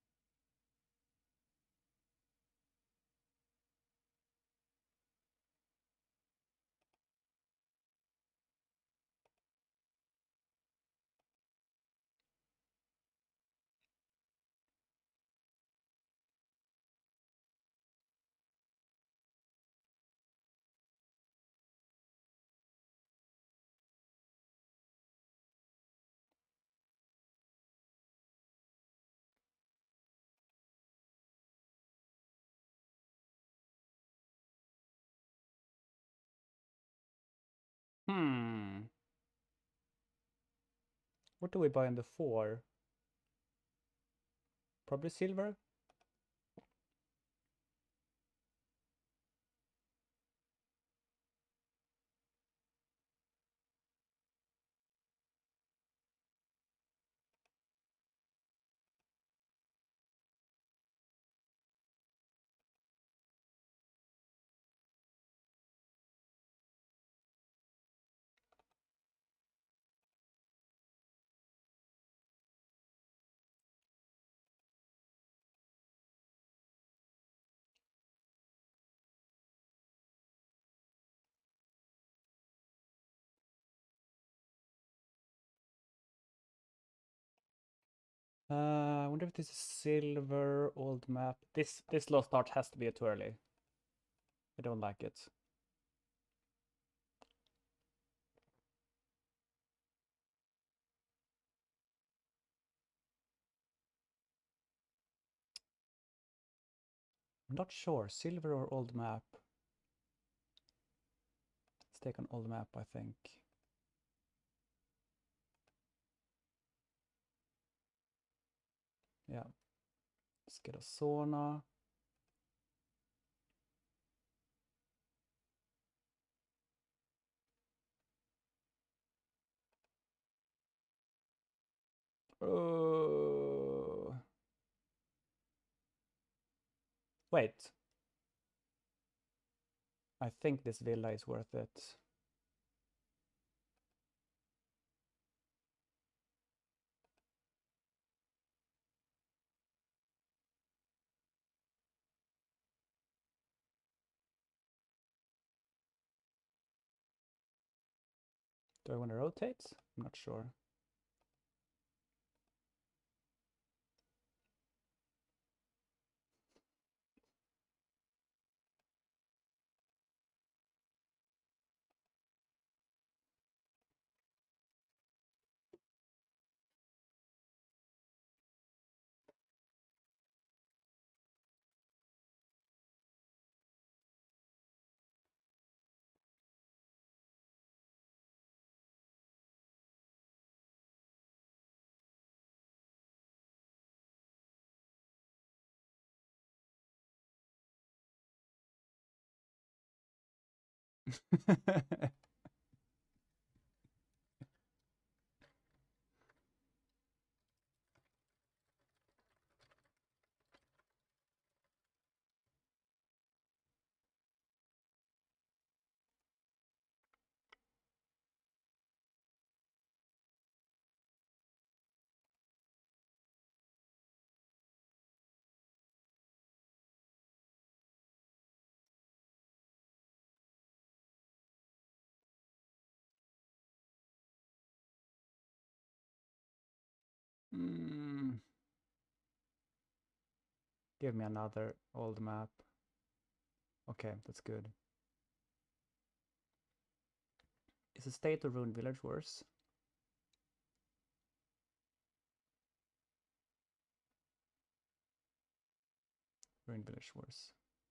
Hmm. What do we buy in the four? Probably silver? Uh, I wonder if this is silver, old map. This this Lost Art has to be a too early. I don't like it. I'm not sure. Silver or old map? Let's take an old map, I think. Yeah. Let's get a sauna. Uh... Wait. I think this villa is worth it. Do I want to rotate? I'm not sure. Mm. Give me another old map. Okay, that's good. Is the state of Ruined Village worse? Ruined Village worse.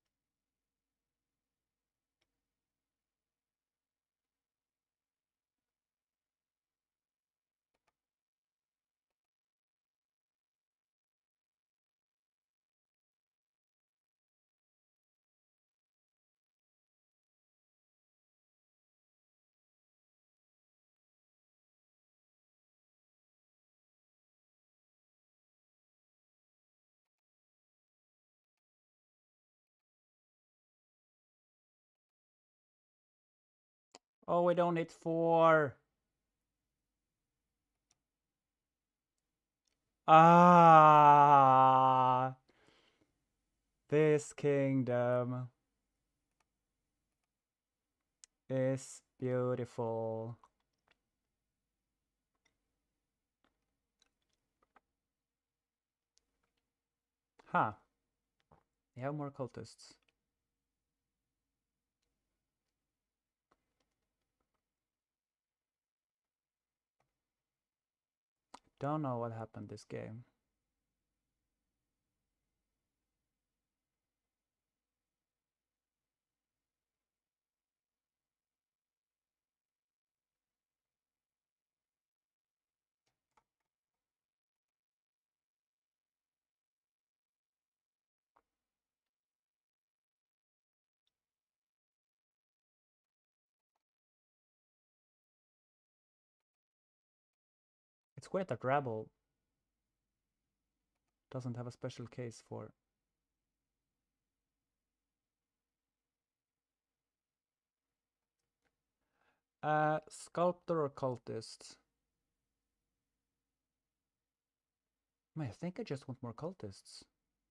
Oh, we don't need four. Ah, this kingdom is beautiful. Huh. We have more cultists. Don't know what happened this game. It's weird that Rabble doesn't have a special case for uh sculptor or cultist. I think I just want more cultists.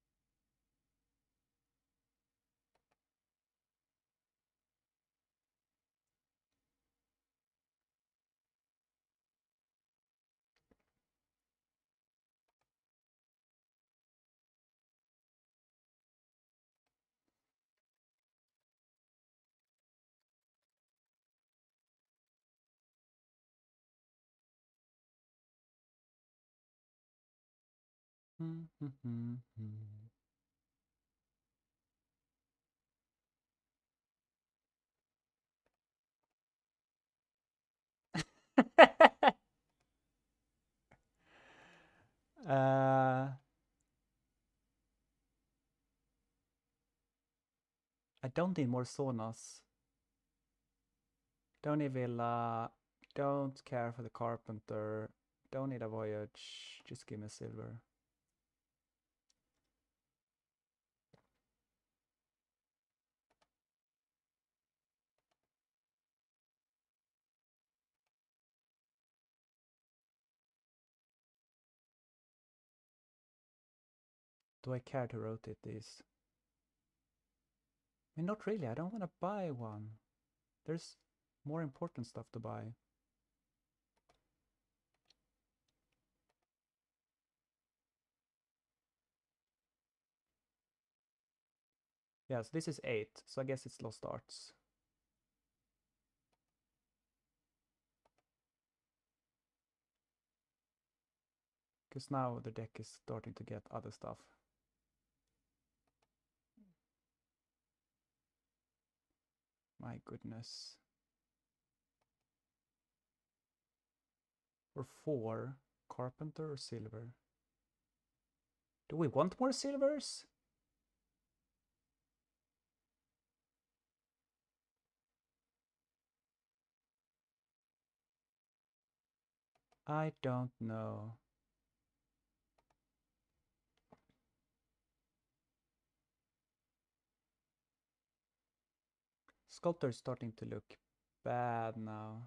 uh, I don't need more saunas. Don't need villa. Don't care for the carpenter. Don't need a voyage. Just give me silver. Do I care to rotate these? I mean, not really. I don't want to buy one. There's more important stuff to buy. Yes, this is eight, so I guess it's lost arts. Because now the deck is starting to get other stuff. My goodness. For four, carpenter or silver? Do we want more silvers? I don't know. Sculptor is starting to look bad now.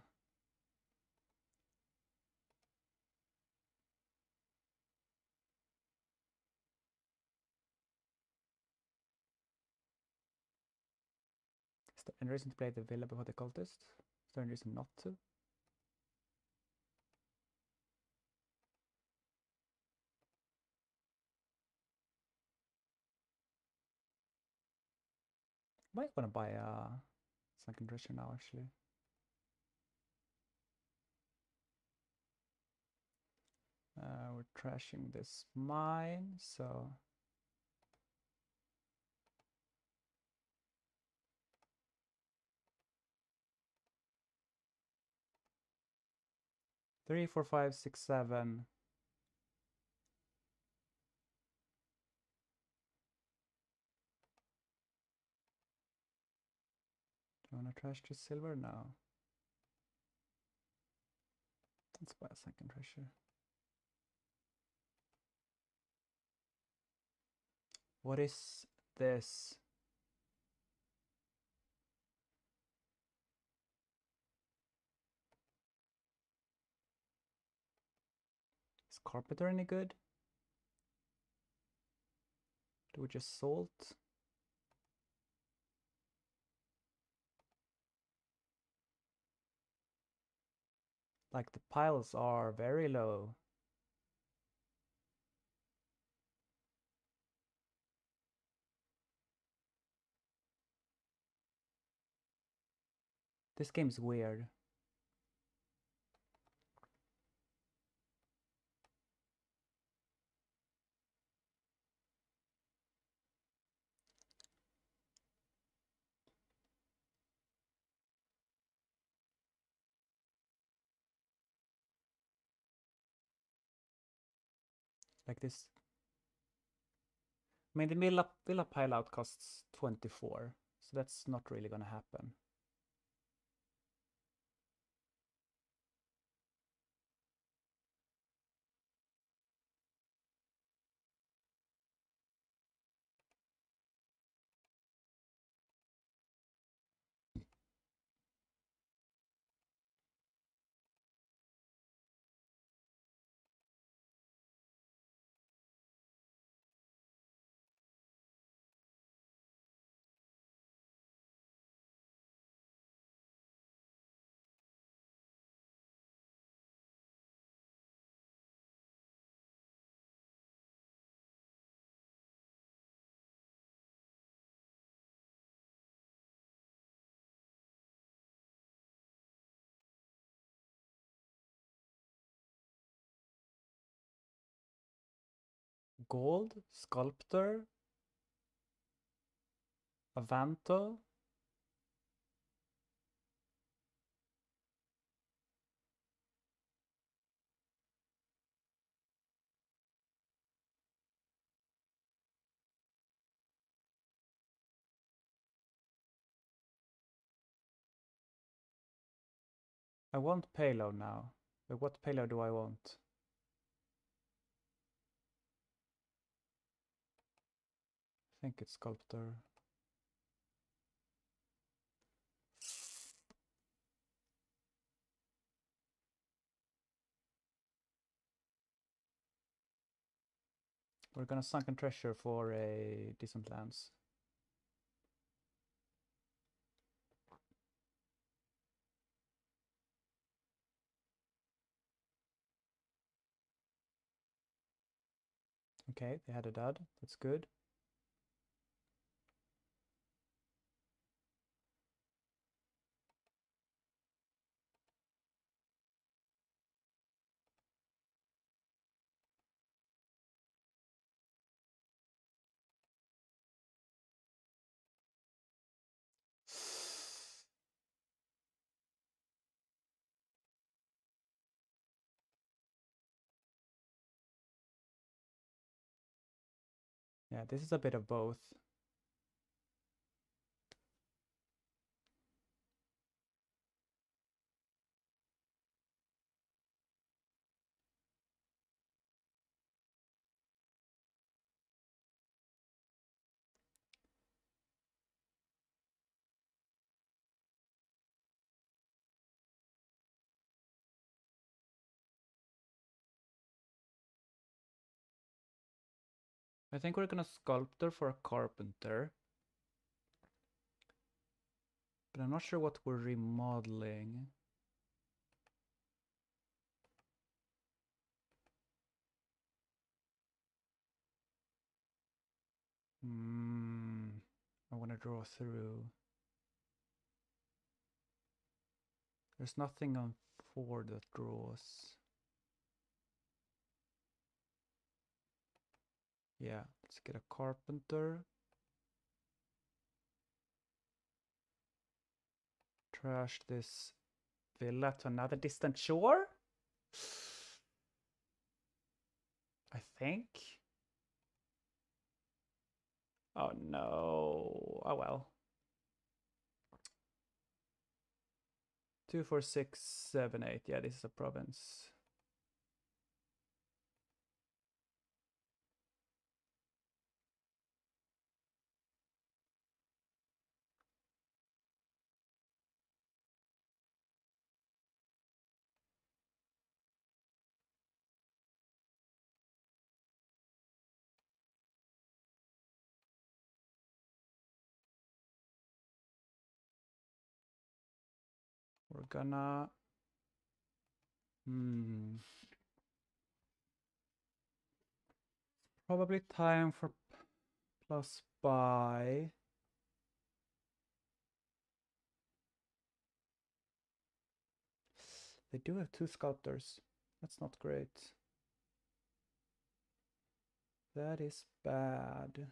Is there any reason to play the villa before the cultist? Is there any reason not to? Might want to buy a Sunken Treasure now, actually. Uh, we're trashing this mine, so... Three, four, five, six, seven. Do you want to trash the silver? No. Let's buy a Sunken Treasure. What is this? Is Carpenter any good? Do we just salt? Like, the piles are very low. This game's weird. Like this. I mean, the Villa, Villa pile out costs twenty-four, so that's not really gonna happen. Gold, Sculptor, Avanto. I want payload now. But what payload do I want? I think it's Sculptor. We're gonna Sunken Treasure for a decent lance. Okay, they had a dud. That's good. Yeah, this is a bit of both. I think we're gonna sculptor for a carpenter. But I'm not sure what we're remodeling. Hmm. I want to draw through. There's nothing on four that draws. Yeah, let's get a carpenter. Trash this villa to another distant shore? I think. Oh no. Oh well. Two, four, six, seven, eight. Yeah, this is a province. We're gonna... Hmm. Probably time for plus buy. They do have two sculptors. That's not great. That is bad.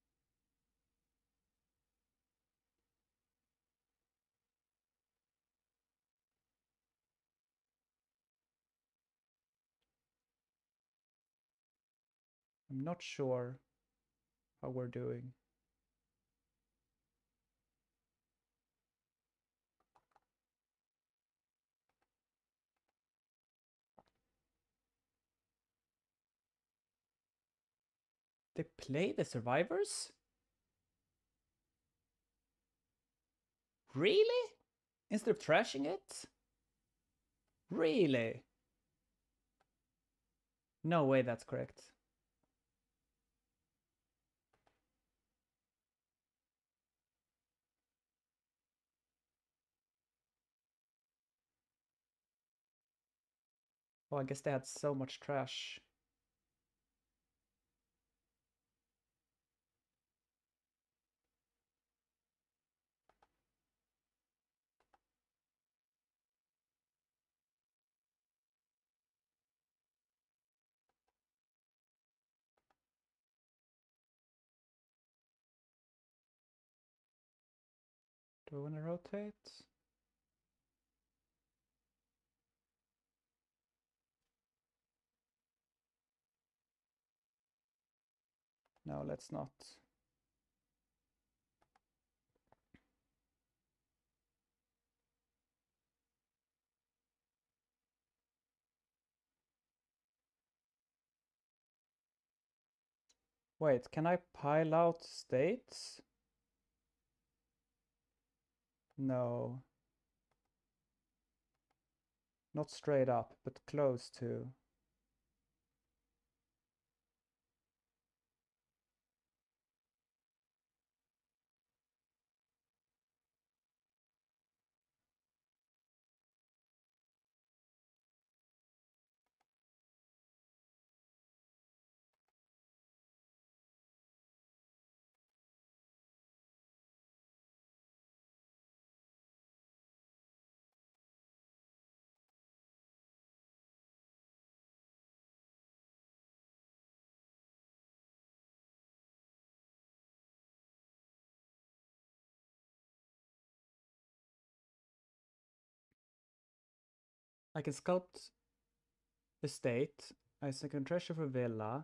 I'm not sure how we're doing. They play the survivors? Really? Instead of trashing it? Really? No way that's correct. Oh, I guess they had so much trash. Do I want to rotate? No, let's not. Wait, can I pile out states? No. Not straight up, but close to. I can sculpt estate. I can treasure for villa.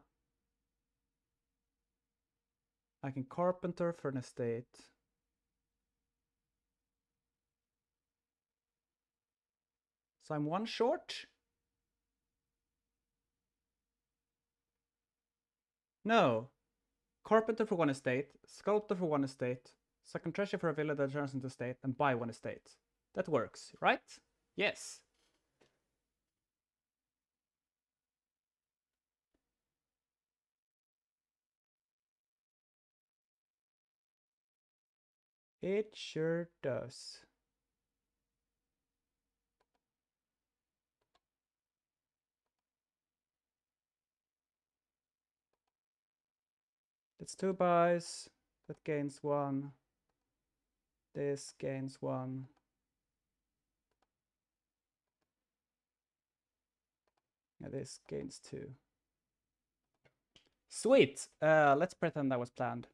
I can carpenter for an estate. So I'm one short? No. Carpenter for one estate, sculptor for one estate, so I can treasure for a villa that turns into estate and buy one estate. That works, right? Yes. It sure does. That's two buys. That gains one. This gains one. Yeah, this gains two. Sweet. Uh, let's pretend that was planned.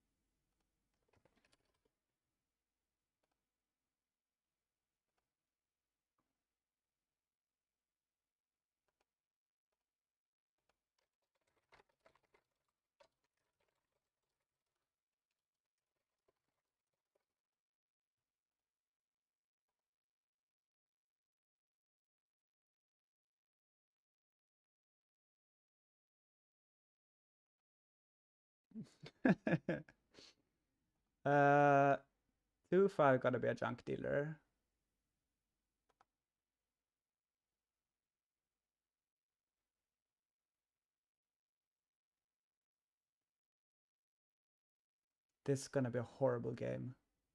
uh, two five gotta be a junk dealer. This is gonna be a horrible game.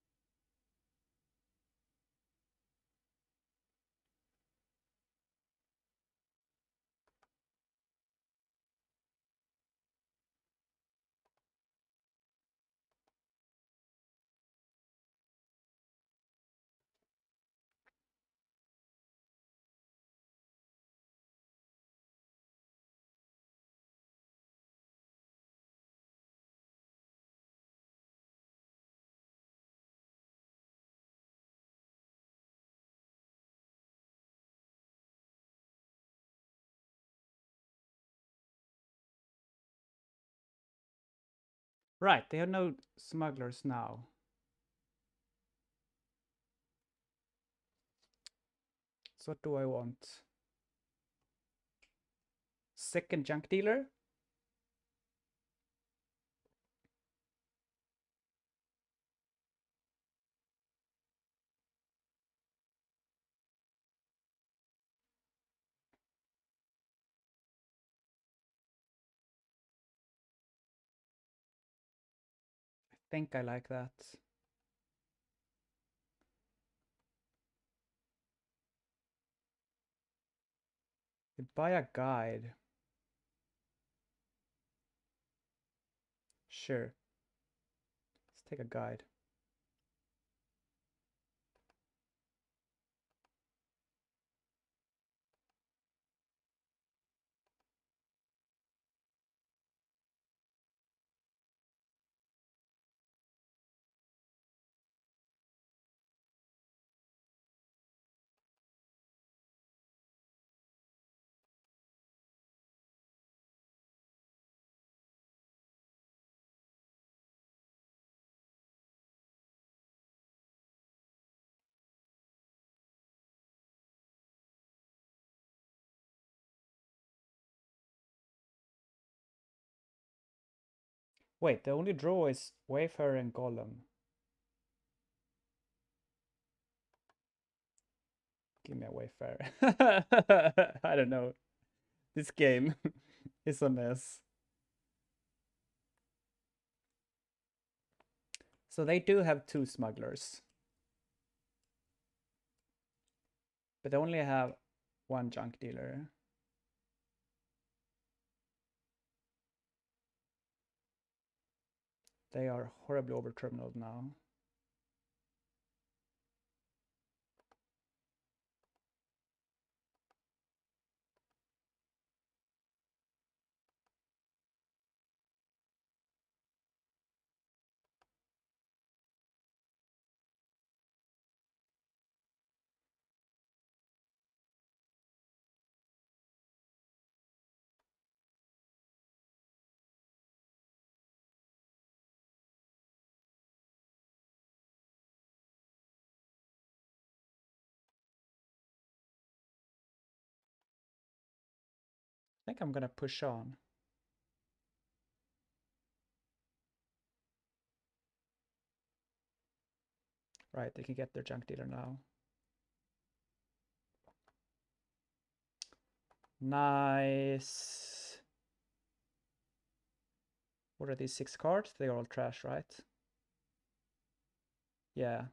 Right, they have no smugglers now. So what do I want? Second junk dealer? I think I like that. You buy a guide. Sure. Let's take a guide. Wait, the only draw is Wayfarer and Golem. Give me a Wayfarer. I don't know. This game is a mess. So they do have two smugglers. But they only have one junk dealer. They are horribly over-terminaled now. I think I'm gonna push on. Right, they can get their junk dealer now. Nice. What are these six cards? They're all trash, right? Yeah.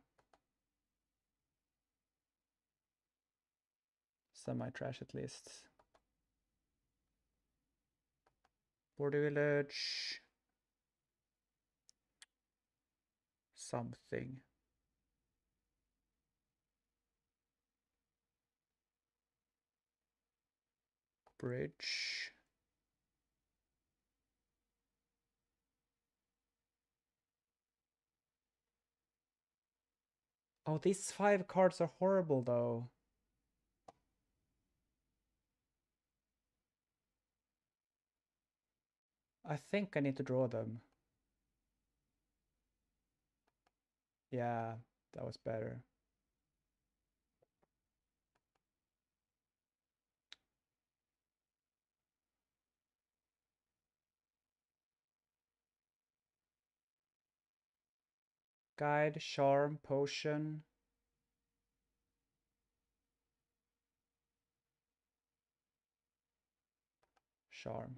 Semi-trash at least. Border village. Something. Bridge. Oh, these five cards are horrible though. I think I need to draw them. Yeah, that was better. Guide, charm, potion. Charm.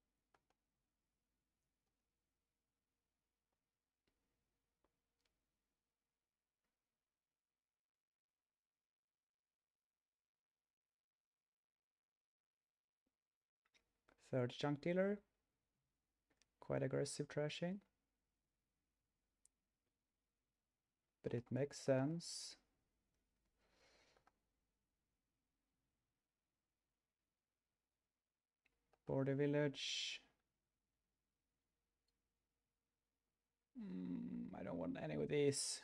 Third junk dealer. Quite aggressive trashing. But it makes sense. Border village. Mm, I don't want any of these.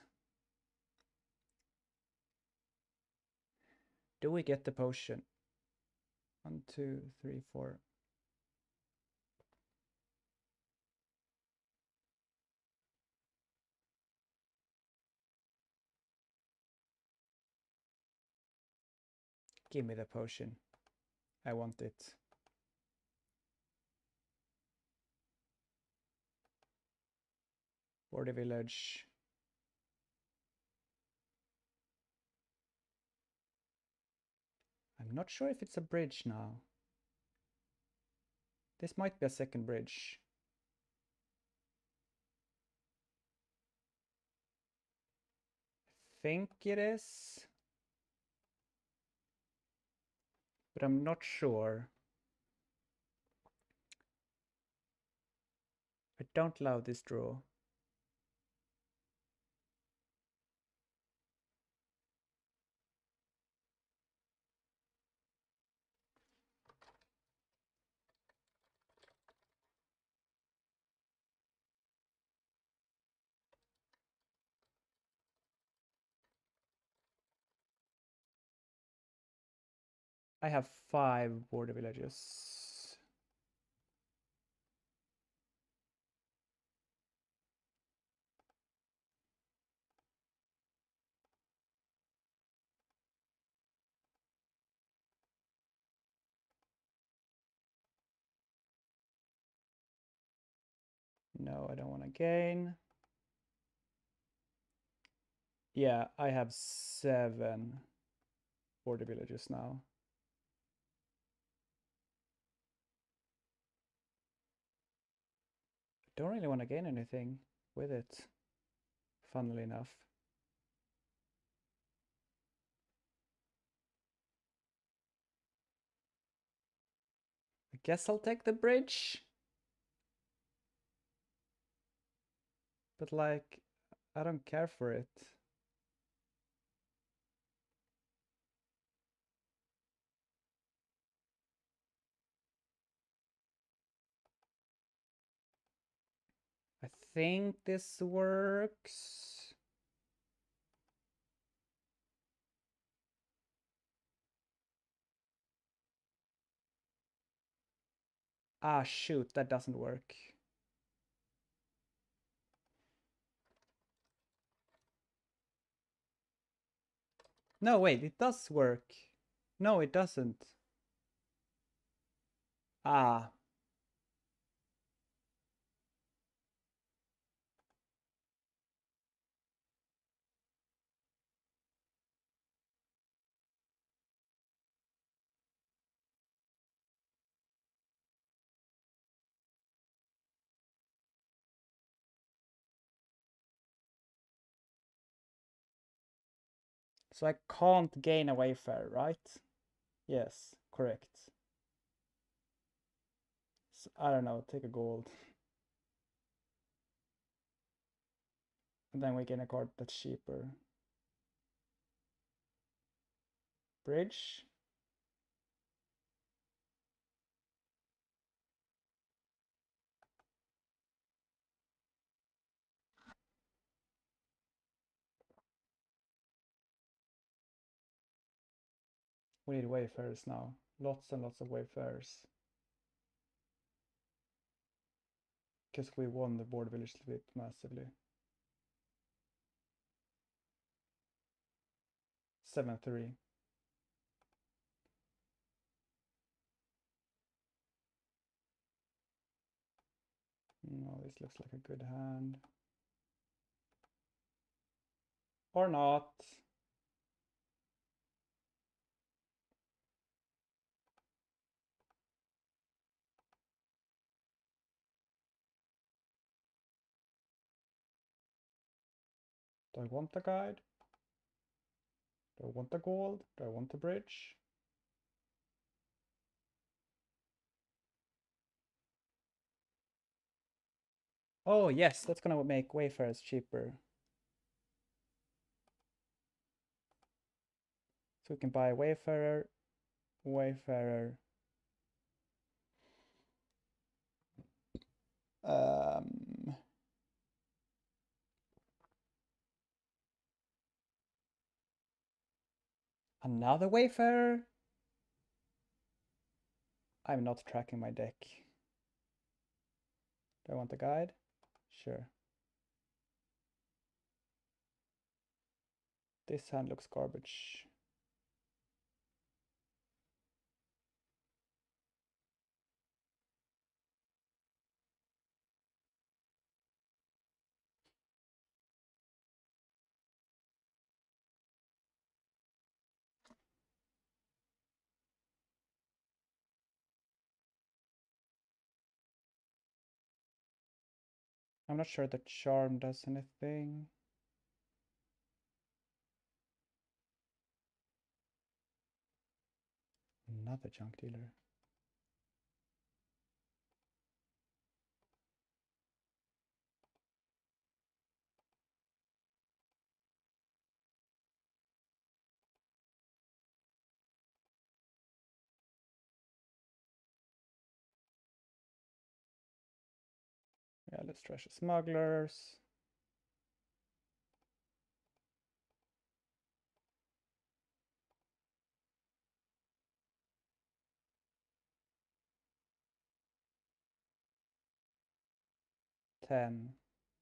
Do we get the potion? One, two, three, four. Give me the potion. I want it. Border village. I'm not sure if it's a bridge now. This might be a second bridge. I think it is. But I'm not sure. I don't love this draw. I have five border villages. No, I don't want to gain. Yeah, I have seven border villages now. I don't really want to gain anything with it, funnily enough. I guess I'll take the bridge. But like, I don't care for it. I think this works. Ah, shoot, that doesn't work. No, wait, it does work. No, it doesn't. Ah. So I can't gain a Wayfarer, right? Yes, correct. So, I don't know, take a gold. And then we gain a card that's cheaper. Bridge. We need Wayfarers now. Lots and lots of Wayfarers. Because we won the Border Village split massively. seven three. No, this looks like a good hand. Or not. Do I want the guide? Do I want the gold? Do I want the bridge? Oh yes, that's gonna make Wayfarers cheaper. So we can buy Wayfarer, Wayfarer. Um, another Wayfarer? I'm not tracking my deck. Do I want the guide? Sure. This hand looks garbage. I'm not sure the charm does anything. Another junk dealer. Yeah, let's trash the smugglers. ten.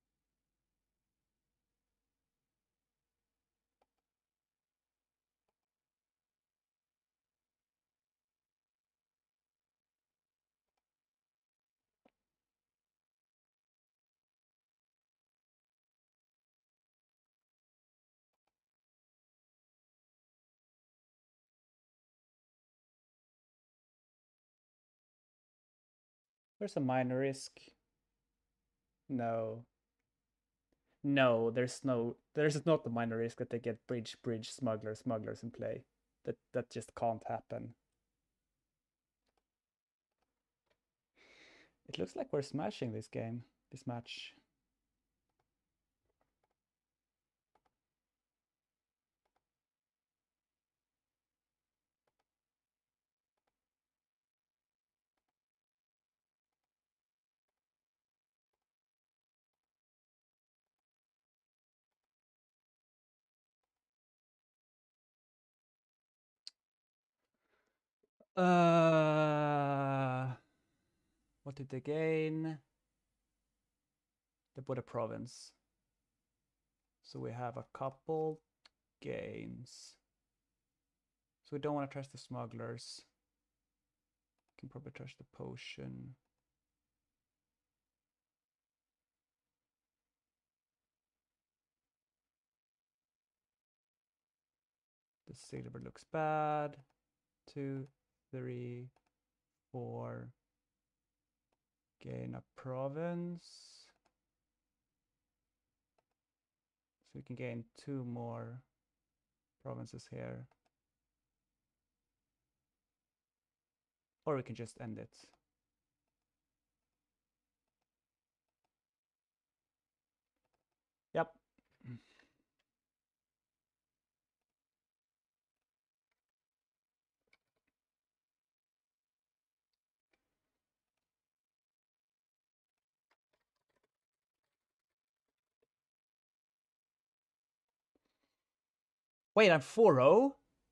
There's a minor risk. No. No, there's no, there's not a minor risk that they get bridge, bridge, smuggler, smugglers in play. That that just can't happen. It looks like we're smashing this game, this match. Uh, what did they gain? They bought a province. So we have a couple gains. So we don't want to trust the smugglers. Can probably trust the potion. The silver looks bad. Two, three, four. Gain a province. So we can gain two more provinces here. Or we can just end it. Yep. Wait, I'm four oh?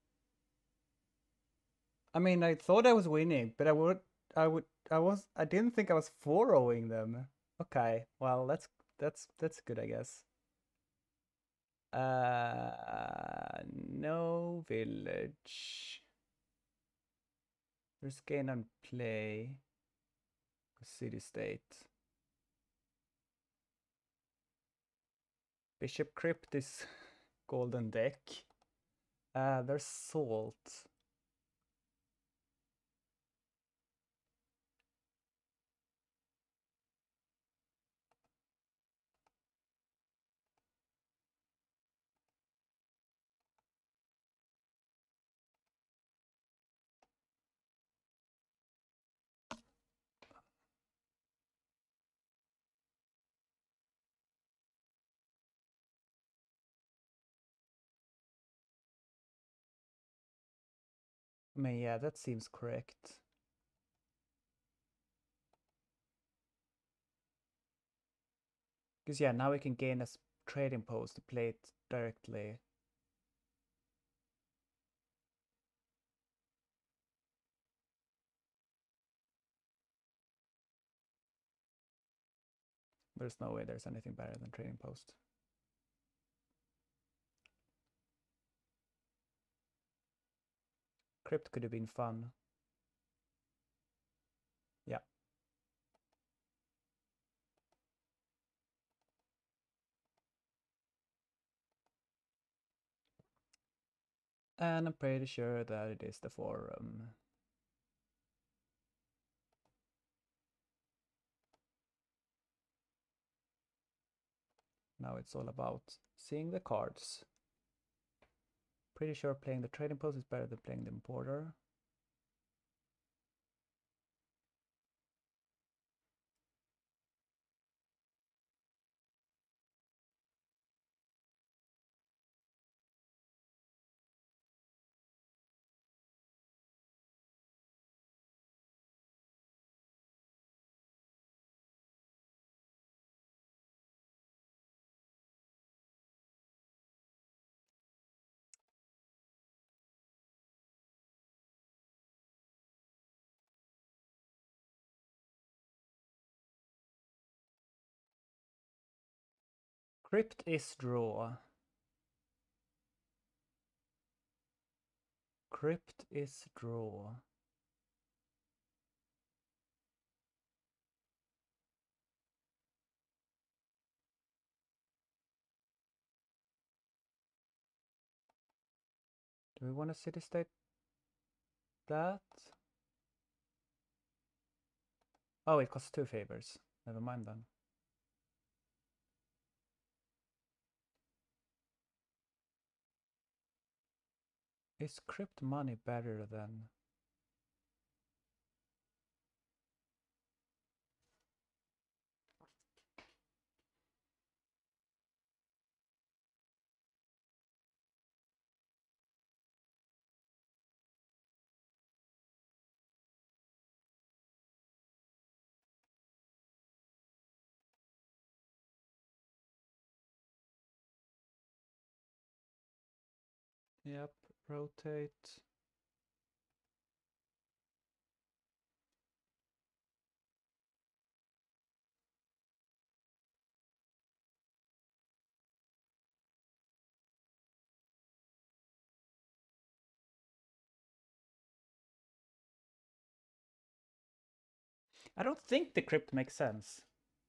I mean, I thought I was winning, but I would, I would, I was, I didn't think I was four oh-ing them. Okay, well, that's, that's, that's good, I guess. Uh, no village. There's gain on play. City-state. Bishop Crypt is golden deck. Uh, there's salt. I mean, yeah, that seems correct. Because, yeah, now we can gain a trading post to play it directly. There's no way there's anything better than trading post. Crypt could have been fun. Yeah. And I'm pretty sure that it is the forum. Now it's all about seeing the cards. Pretty sure playing the trading post is better than playing the importer. Crypt is draw. Crypt is draw. Do we want to city-state that? Oh, it costs two favors. Never mind then. Is Crypt money better than... Yep, rotate. I don't think the Crypt makes sense.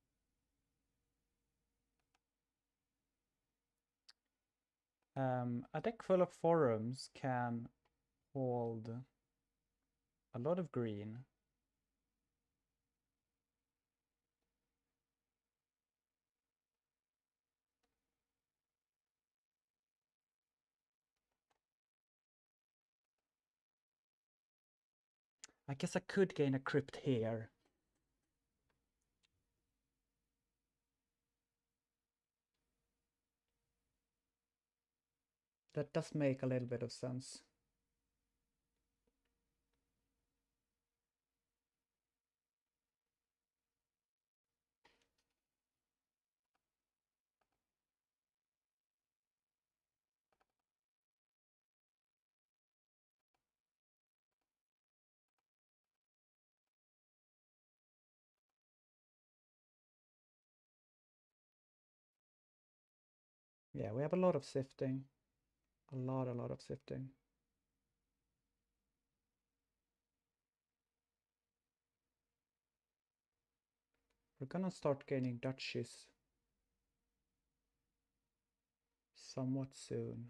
Um, a deck full of forums can hold a lot of green. I guess I could gain a crypt here. That does make a little bit of sense. Yeah, we have a lot of sifting. A lot, a lot of sifting. We're gonna start gaining duchies somewhat soon.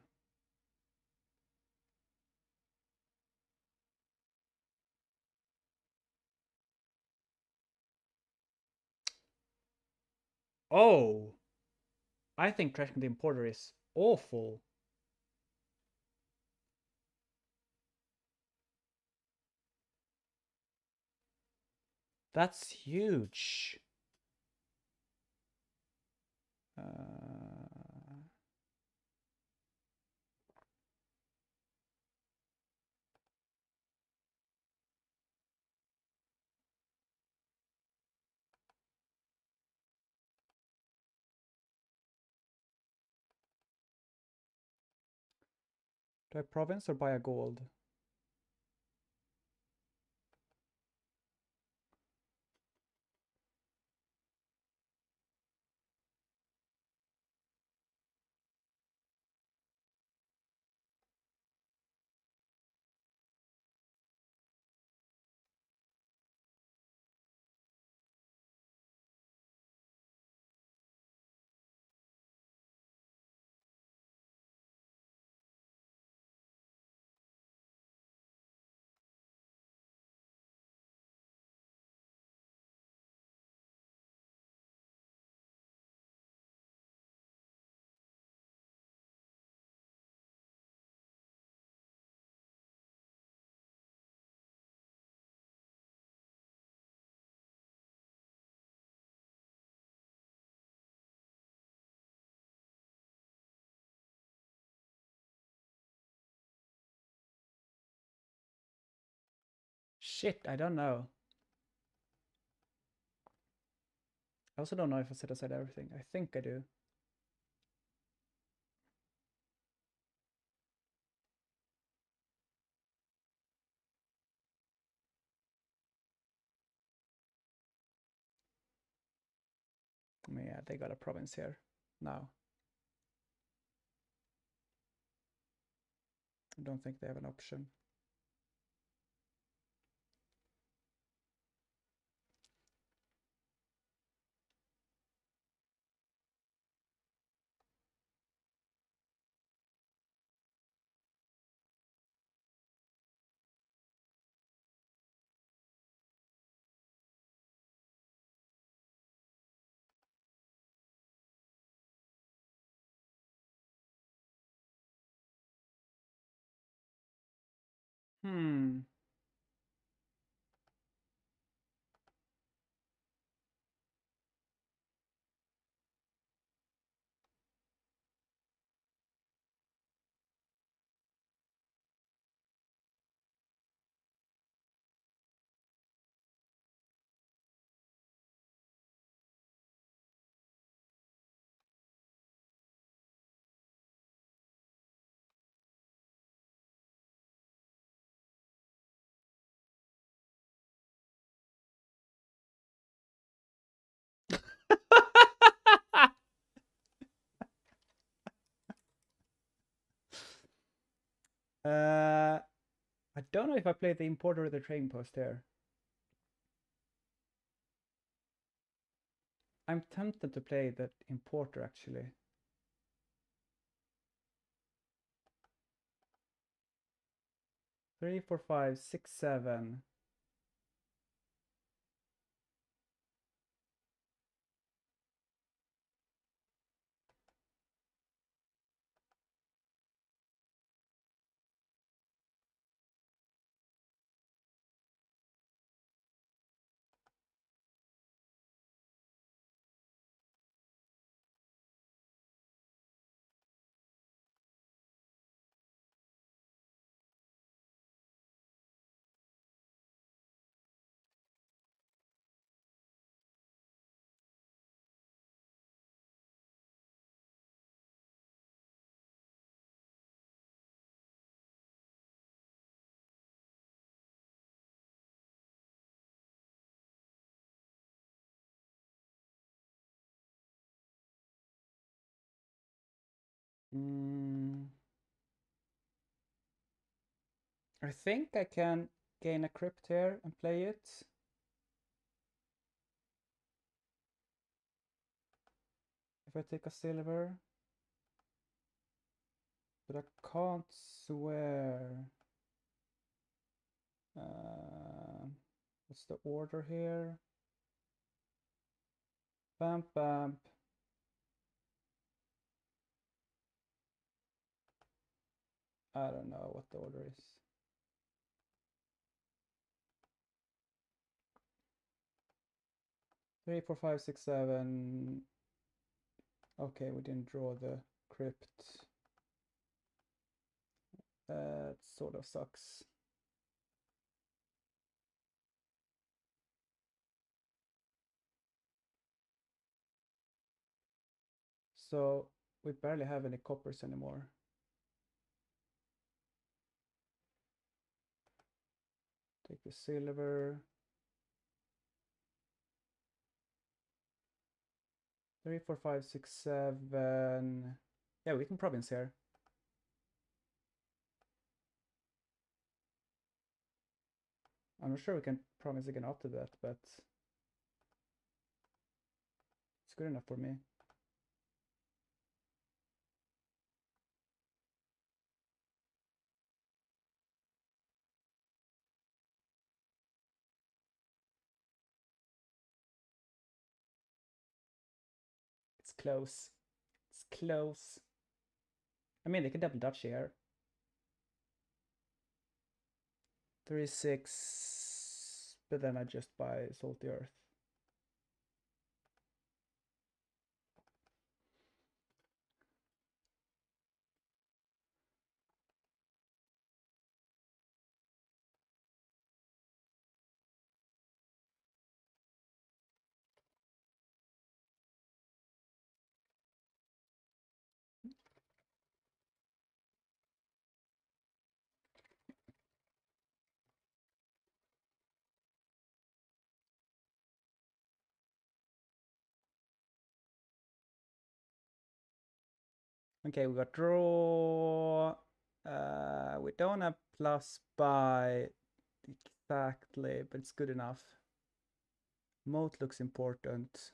Oh! I think trashing the importer is awful. That's huge. Uh... Do I province or buy a gold? Shit, I don't know. I also don't know if I set aside everything. I think I do. Yeah, they got a province here now. I don't think they have an option. Hmm. uh, I don't know if I played the importer or the trading post here. I'm tempted to play the importer actually. Three, four, five, six, seven. Mm, I think I can gain a crypt here and play it. If I take a silver. But I can't swear. Uh, what's the order here? Bamp, bamp. I don't know what the order is. Three, four, five, six, seven. Okay, we didn't draw the crypt. That sort of sucks. So we barely have any coppers anymore. Take the silver. Three, four, five, six, seven. Yeah, we can province here. I'm not sure we can province again after that, but it's good enough for me. It's close. It's close. I mean, they can double Dutch here. Three, six. But then I just buy Salty Earth. Okay, we got draw. Uh, we don't have plus buy exactly, but it's good enough. Moat looks important.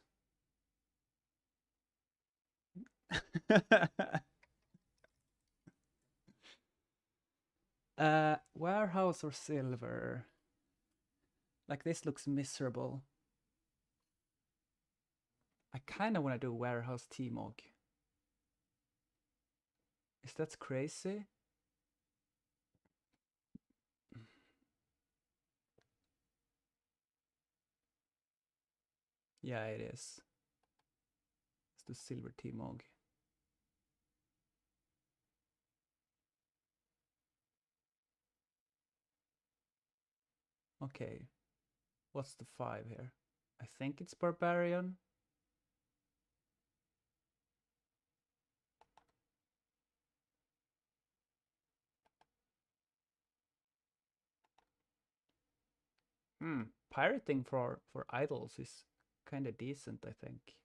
uh, warehouse or silver? Like this looks miserable. I kind of want to do warehouse T-Mog. Is that crazy? Yeah, it is. It's the silver T-Mog. Okay. What's the five here? I think it's Barbarian. Hmm. Pirating for, for idols is kind of decent, I think.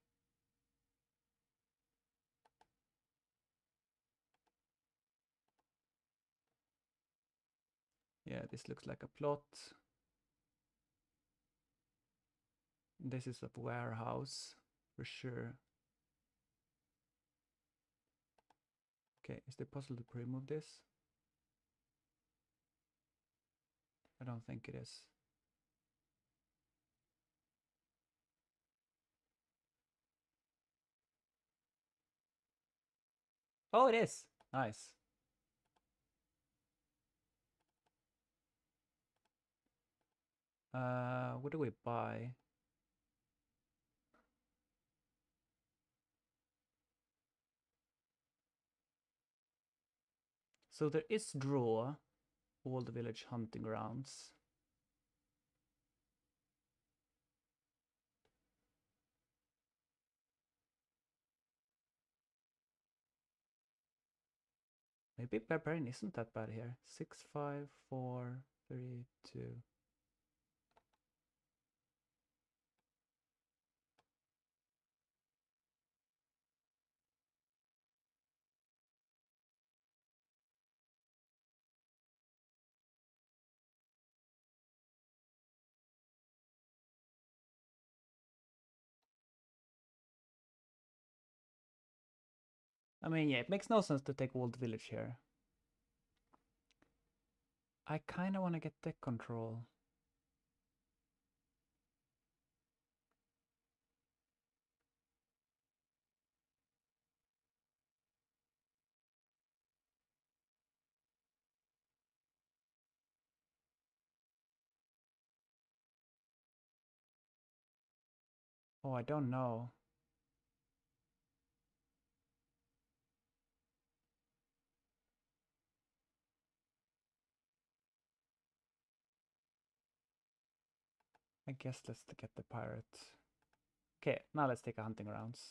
Yeah, this looks like a plot. This is a warehouse for sure. Okay, is it possible to remove this? I don't think it is. Oh, it is. Nice. Uh, what do we buy? So there is draw all the village hunting grounds. Maybe Barbarian isn't that bad here. Six, five, four, three, two. I mean, yeah, it makes no sense to take Walled Village here. I kind of want to get deck control. Oh, I don't know. I guess let's get the pirate. Okay, now let's take a hunting grounds.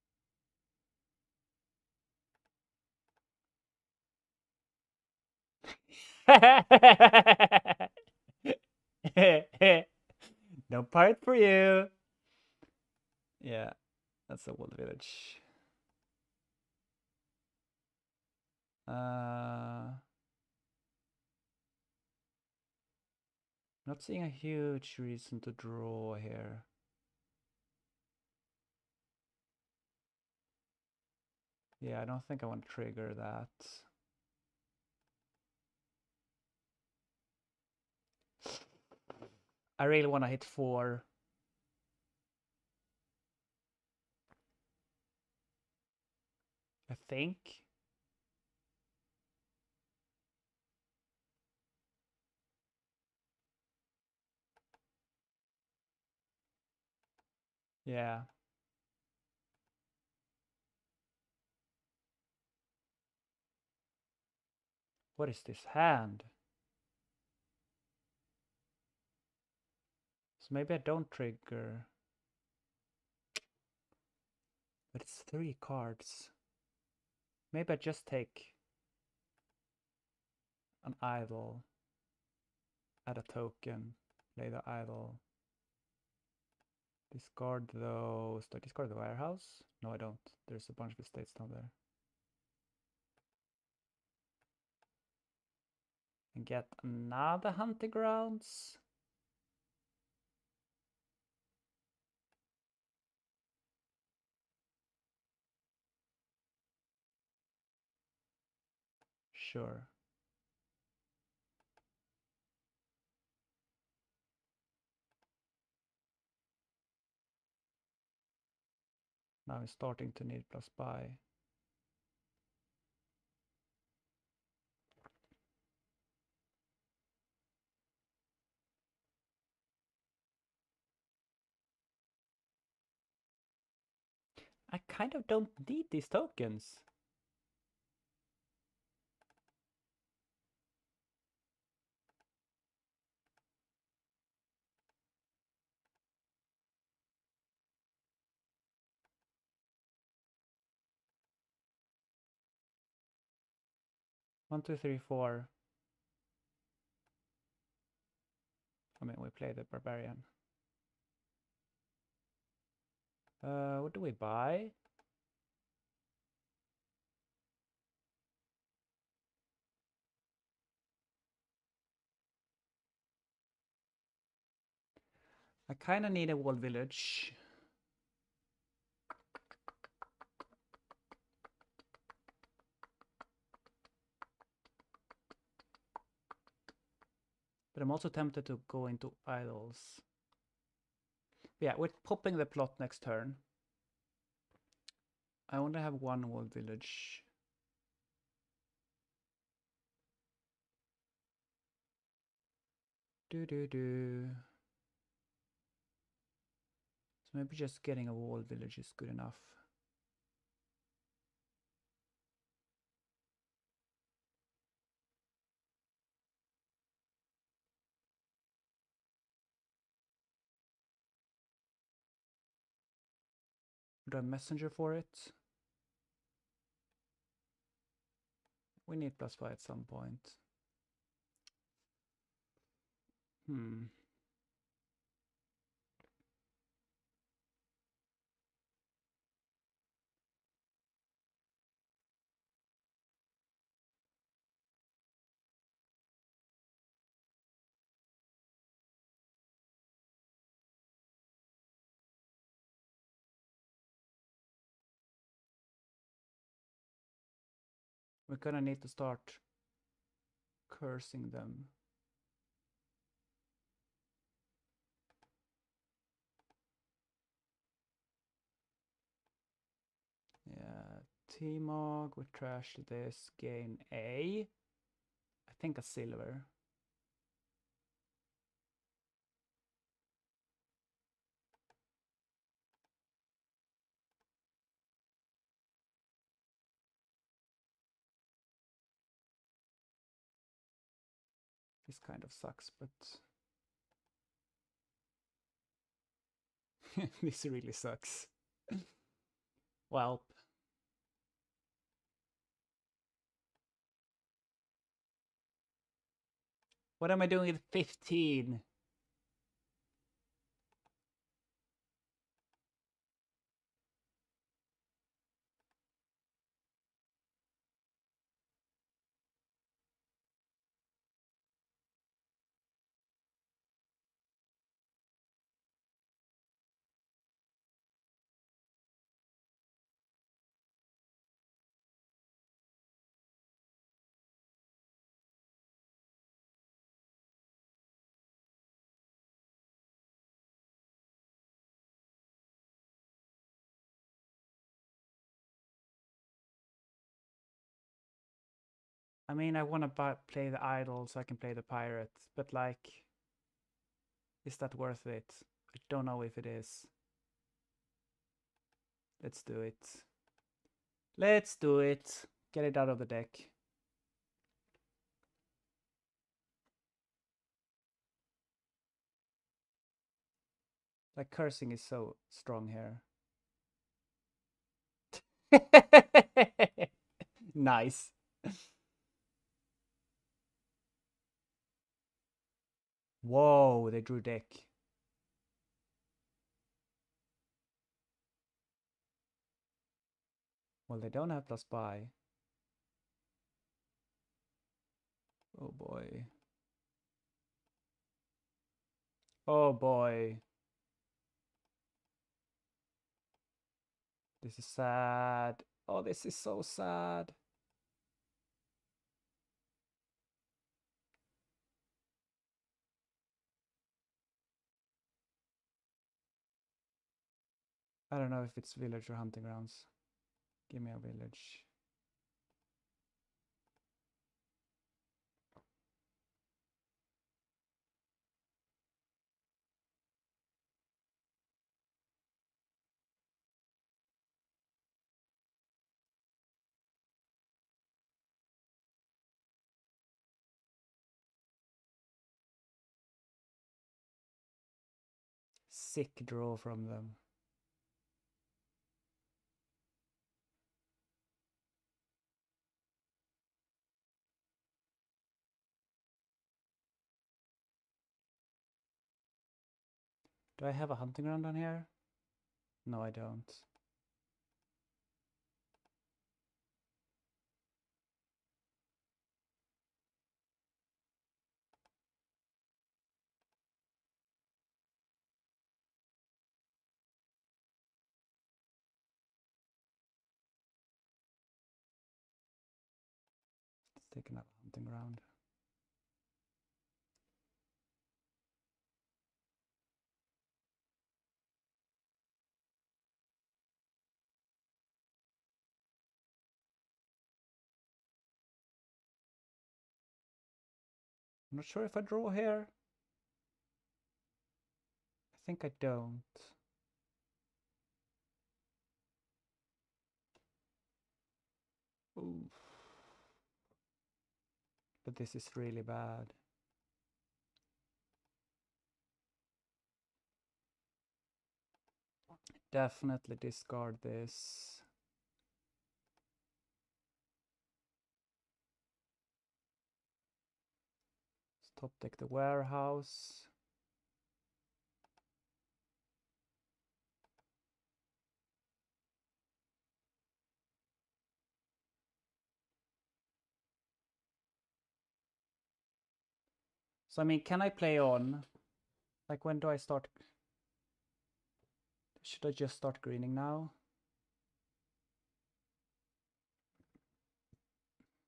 No pirate for you. Yeah, that's a Walled Village. Uh, not seeing a huge reason to draw here. Yeah, I don't think I want to trigger that. I really want to hit four. I think. Yeah. What is this hand? So maybe I don't trigger. But it's three cards. Maybe I just take an idol, add a token, play the idol. Discard those. Do I discard the warehouse? No, I don't. There's a bunch of estates down there. And get another hunting grounds. Sure. Now I'm starting to need plus buy. I kind of don't need these tokens. One, two, three, four. I mean, we play the barbarian. Uh, what do we buy? I kind of need a walled village. But I'm also tempted to go into idols. Yeah, we're popping the plot next turn. I only have one walled village. Do do do. So maybe just getting a walled village is good enough. Do I messenger for it? We need plus five at some point. Hmm. We're gonna need to start cursing them. Yeah, T-Mog, we trash this, gain A. I think a silver. This kind of sucks, but this really sucks. Well, what am I doing at fifteen? I mean, I want to play the idol so I can play the pirate, but like, is that worth it? I don't know if it is. Let's do it. Let's do it. Get it out of the deck. Like, cursing is so strong here. Nice. Whoa, they drew deck. Well, they don't have plus buy. Oh boy. Oh boy. This is sad. Oh, this is so sad. I don't know if it's village or hunting grounds. Give me a village. Sick draw from them. Do I have a hunting ground on here? No, I don't. Let's take another hunting ground. I'm not sure if I draw here. I think I don't. Oof. But this is really bad. Definitely discard this. Let's top deck the warehouse. So I mean, can I play on? Like, when do I start? Should I just start greening now?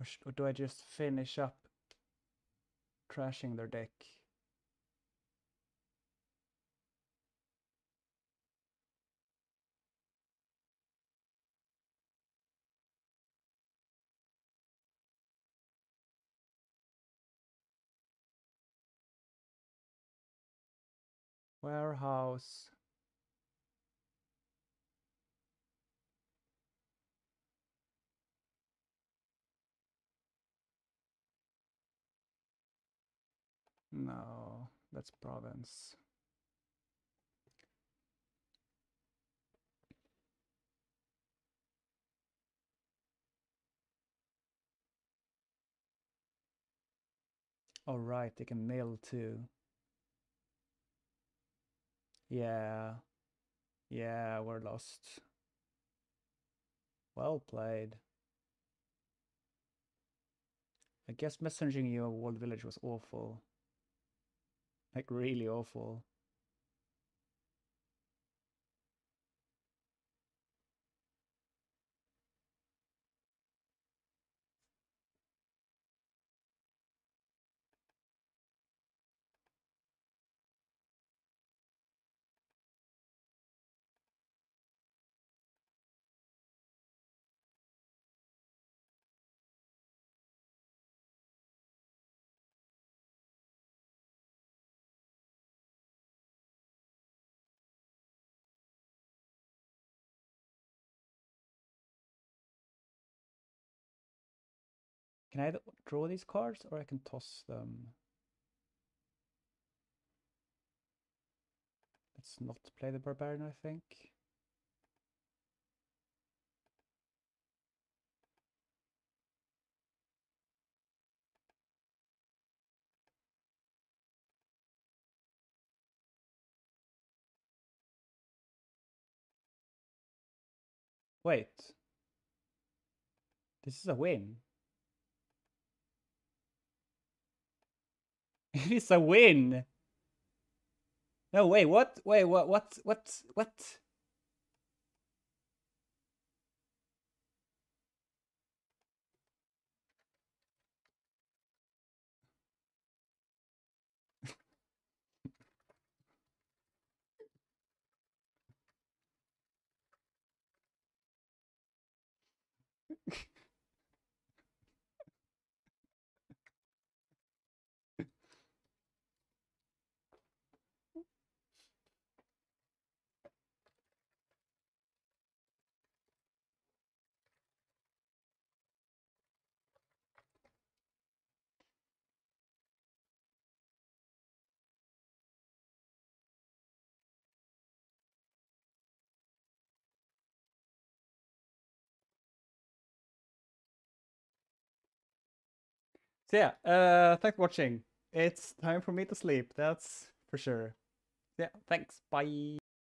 Or, sh or do I just finish up trashing their deck? Warehouse. No, that's province. All right, they can mill too. Yeah. Yeah, we're lost. Well played. I guess messaging you a walled village was awful. Like, really awful. Can I draw these cards or I can toss them? Let's not play the barbarian, I think. Wait. This is a win. It is a win. No, wait, what? Wait, what? What? What? What? So yeah, uh, thanks for watching. It's time for me to sleep, that's for sure. Yeah, thanks. Bye.